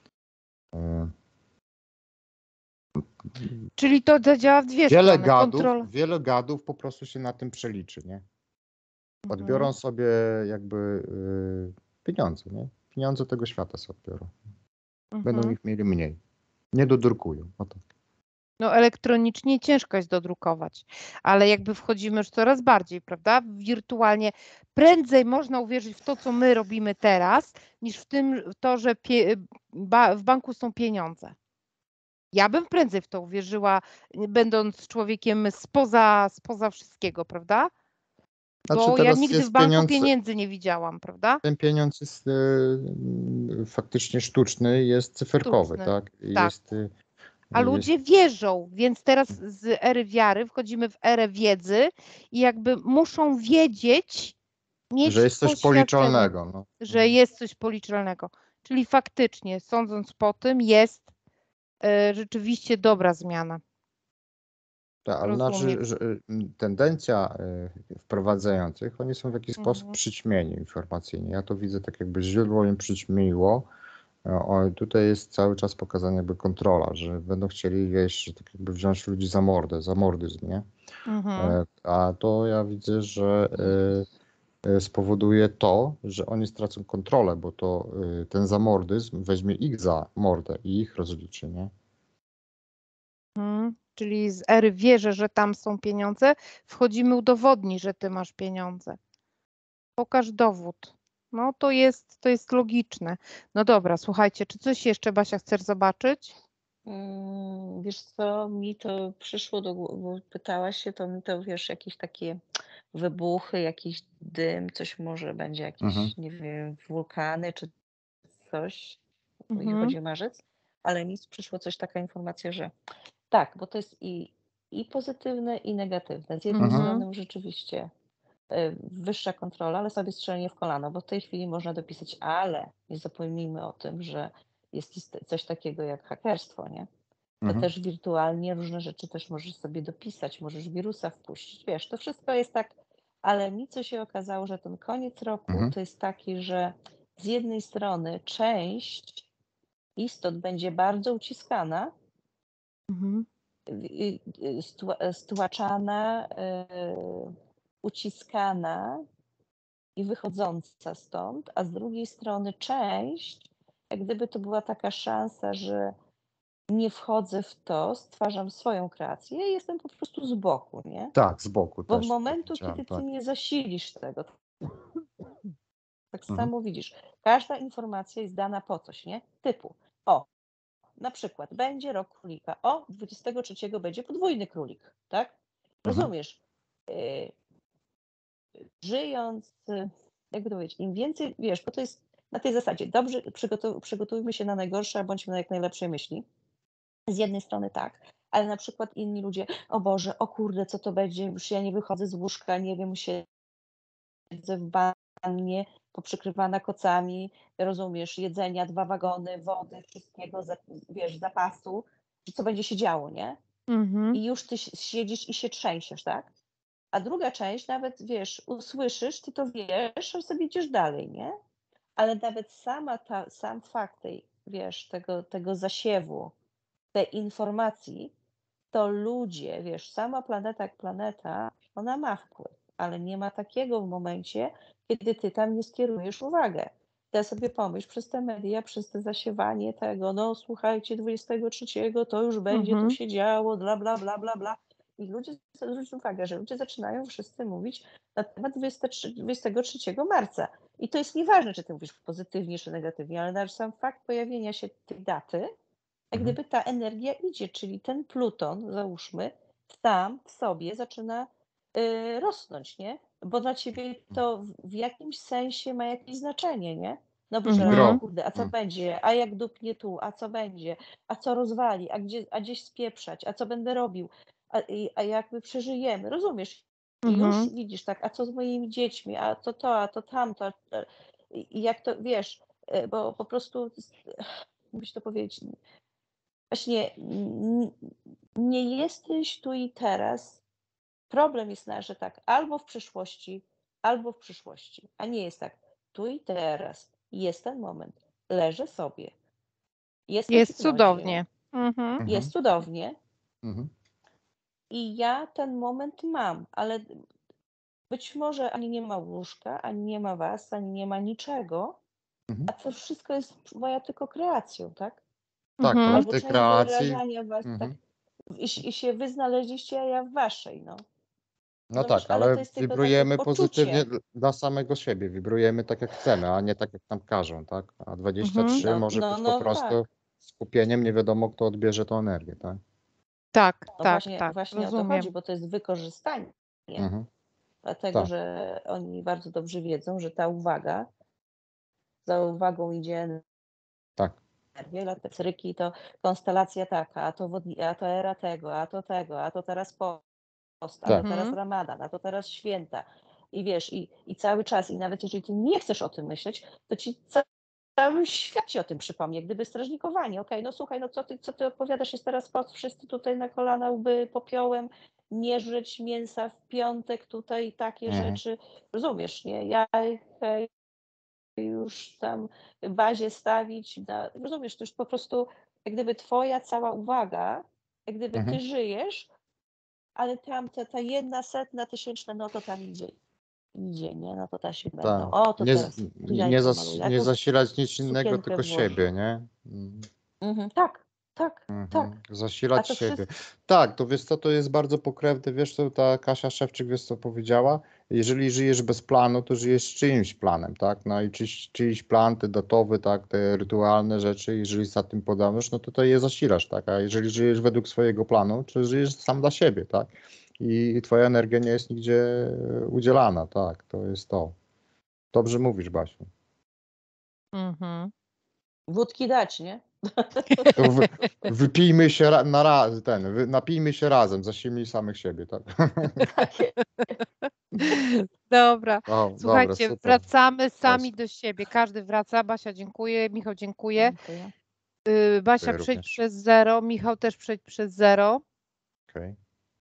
Czyli to działa w dwie strony. Kontrola. Wiele gadów po prostu się na tym przeliczy, nie? Odbiorą sobie jakby pieniądze, nie? Pieniądze tego świata sobie odbiorą. Będą ich mieli mniej. Nie dodrukują. O tak. No elektronicznie ciężko jest dodrukować, ale jakby wchodzimy już coraz bardziej, prawda? Wirtualnie prędzej można uwierzyć w to, co my robimy teraz, niż w to, że w banku są pieniądze. Ja bym prędzej w to uwierzyła, będąc człowiekiem spoza wszystkiego, prawda? Znaczy Bo ja teraz nigdy w jest banku pieniędzy nie widziałam, prawda? ten pieniądz jest faktycznie sztuczny, jest cyferkowy, Sztuczny. tak? Tak. A Jest, ludzie wierzą, więc teraz z ery wiary wchodzimy w erę wiedzy i jakby muszą wiedzieć, że mieć jest coś poświadczenie, policzalnego. No. że jest coś policzalnego. Czyli faktycznie, sądząc po tym, jest rzeczywiście dobra zmiana. Tak, ale znaczy, Rozumiem. że tendencja wprowadzających, oni są w jakiś sposób przyćmieni informacyjnie. Ja to widzę tak jakby źródło im przyćmiło. Tutaj jest cały czas pokazana jakby kontrola, że będą chcieli że tak jakby wziąć ludzi za mordę, za mordyzm, nie? A to ja widzę, że spowoduje to, że oni stracą kontrolę, bo to ten zamordyzm weźmie ich za mordę i ich rozliczy, nie? Czyli z ery wierzę, że tam są pieniądze, wchodzimy udowodnij, że ty masz pieniądze. Pokaż dowód. No to jest logiczne. No dobra, słuchajcie, czy coś jeszcze, Basia, chcesz zobaczyć? Wiesz co, mi to przyszło do głowy, bo pytałaś się, to mi to, wiesz, jakieś takie wybuchy, jakiś dym, coś może będzie jakieś, nie wiem, wulkany czy coś, jeśli chodzi o marzec, ale mi przyszło taka informacja, że tak, bo to jest i pozytywne, i negatywne. Z jednej strony rzeczywiście wyższa kontrola, ale sobie strzelenie w kolano, bo w tej chwili można dopisać, ale nie zapomnijmy o tym, że jest coś takiego jak hakerstwo, nie? To też wirtualnie różne rzeczy też możesz sobie dopisać, możesz wirusa wpuścić, wiesz, to wszystko jest tak, ale mi co się okazało, że ten koniec roku to jest taki, że z jednej strony część istot będzie bardzo uciskana, stłaczana, uciskana i wychodząca stąd, a z drugiej strony część, jak gdyby to była taka szansa, że nie wchodzę w to, stwarzam swoją kreację i jestem po prostu z boku, nie? Tak, z boku Bo też. w momentu, Widziałem, kiedy ty tak. nie zasilisz tego, Tak Mhm. samo widzisz, każda informacja jest dana po coś, nie? Typu, na przykład będzie rok królika, 23 będzie podwójny królik, tak? Rozumiesz? Żyjąc, jakby to powiedzieć, im więcej, wiesz, bo to jest na tej zasadzie, dobrze, przygotujmy się na najgorsze, a bądźmy na jak najlepszej myśli. Z jednej strony tak, ale na przykład inni ludzie, o Boże, o kurde, co to będzie, już ja nie wychodzę z łóżka, nie wiem, siedzę w wannie, poprzykrywana kocami, rozumiesz, jedzenia, 2 wagony, wody, wszystkiego, wiesz, zapasu, co będzie się działo, nie? Mhm. I już ty siedzisz i się trzęsiesz, tak? A druga część nawet, wiesz, usłyszysz, ty to wiesz, a sobie idziesz dalej, nie? Ale nawet sam fakt tej, wiesz, tego zasiewu, tej informacji, to ludzie, wiesz, sama planeta jak planeta, ona ma wpływ, ale nie ma takiego w momencie, kiedy ty tam nie skierujesz uwagę. Ty sobie pomyśl, przez te media, przez te zasiewanie tego, no słuchajcie, 23 to już będzie tu Mhm. się działo, bla, bla, bla, bla, bla. I ludzie, zwróć uwagę, że ludzie zaczynają wszyscy mówić na temat 23 marca. I to jest nieważne, czy ty mówisz pozytywnie, czy negatywnie, ale nawet sam fakt pojawienia się tej daty, jak Mhm. gdyby ta energia idzie, czyli ten Pluton, załóżmy, sam w sobie zaczyna rosnąć, nie? Bo dla ciebie to w jakimś sensie ma jakieś znaczenie, nie? No bo że, Mhm. kurde, a co Mm. będzie, a jak dupnie tu, a co będzie, a co rozwali, a gdzieś spieprzać, a co będę robił, a jakby przeżyjemy, rozumiesz? I już Mhm. widzisz, tak, a co z moimi dziećmi, a to tamto, i jak to, wiesz, bo po prostu, jakbyś to powiedzieć, właśnie nie jesteś tu i teraz. Problem jest że tak, albo w przyszłości, albo w przyszłości, a nie jest tak, tu i teraz, jest ten moment, leżę sobie, jestem w Jest hipnozie, cudownie. Mhm. Mhm. jest cudownie Mhm. i ja ten moment mam, ale być może ani nie ma łóżka, ani nie ma was, ani nie ma niczego, Mhm. a to wszystko jest moja tylko kreacją, tak? Tak, ale Mhm. w Albo tej część kreacji. wyrażania was, tak? Mhm. I się wy znaleźliście, a ja w waszej, no. No Rozumiesz? tak, Ale to ale jest tylko takie wibrujemy pozytywnie poczucie. dla samego siebie. Wibrujemy tak jak chcemy, a nie tak jak nam każą, tak? A Mhm. 23 może być po prostu Tak. skupieniem, nie wiadomo kto odbierze tą energię, tak? Tak, No tak, właśnie, tak. właśnie o to Rozumiem. chodzi, bo to jest wykorzystanie. Mhm. Dlatego, Tak, że oni bardzo dobrze wiedzą, że ta uwaga, za uwagą idzie tak, energia, te cryki, to konstelacja taka, a to era tego, a to teraz post, a to tak. teraz Mhm. ramadan, a to teraz święta. I wiesz, i cały czas, i nawet jeżeli ty nie chcesz o tym myśleć, to ci cały świat ci o tym przypomni, jak gdyby strażnikowanie. Okej, no słuchaj, no co ty odpowiadasz, jest teraz post, wszyscy tutaj na kolana, łby popiołem, nie żreć mięsa w piątek, tutaj takie Mhm. rzeczy. Rozumiesz, nie? Jajka już tam w bazie stawić. Rozumiesz, to już po prostu jak gdyby twoja cała uwaga, jak gdyby Mhm. ty żyjesz, ale tam ta 1/100 000, no to tam idzie, nie? No to ta się będą. Tak. O, to Nie, teraz tu jajko maluję, a nie tu zasilać nic innego, sukienkę tylko włożę. siebie, nie? Mhm. Tak, tak. A Zasilać to siebie. wszystko. Tak, to wiesz co, to jest bardzo pokrewne, wiesz co ta Kasia Szewczyk, wiesz co powiedziała? Jeżeli żyjesz bez planu, to żyjesz czyimś planem, tak? No i czyjś plan, te datowy, tak, te rytualne rzeczy, jeżeli za tym podążasz, no to je zasilasz, tak? A jeżeli żyjesz według swojego planu, to żyjesz sam dla siebie, tak? I twoja energia nie jest nigdzie udzielana, tak? To jest to. Dobrze mówisz, Basiu. Mhm. Wódki dać, nie? To wypijmy się napijmy się razem, zasilmy samych siebie, tak? Takie. Dobra. O, dobra, Słuchajcie, super. wracamy sami Super. do siebie. Każdy wraca. Basia, dziękuję. Michał, dziękuję. Dziękuję. Basia, Dziękuję przejdź również. przez 0. Michał też przejdź przez 0. Okej.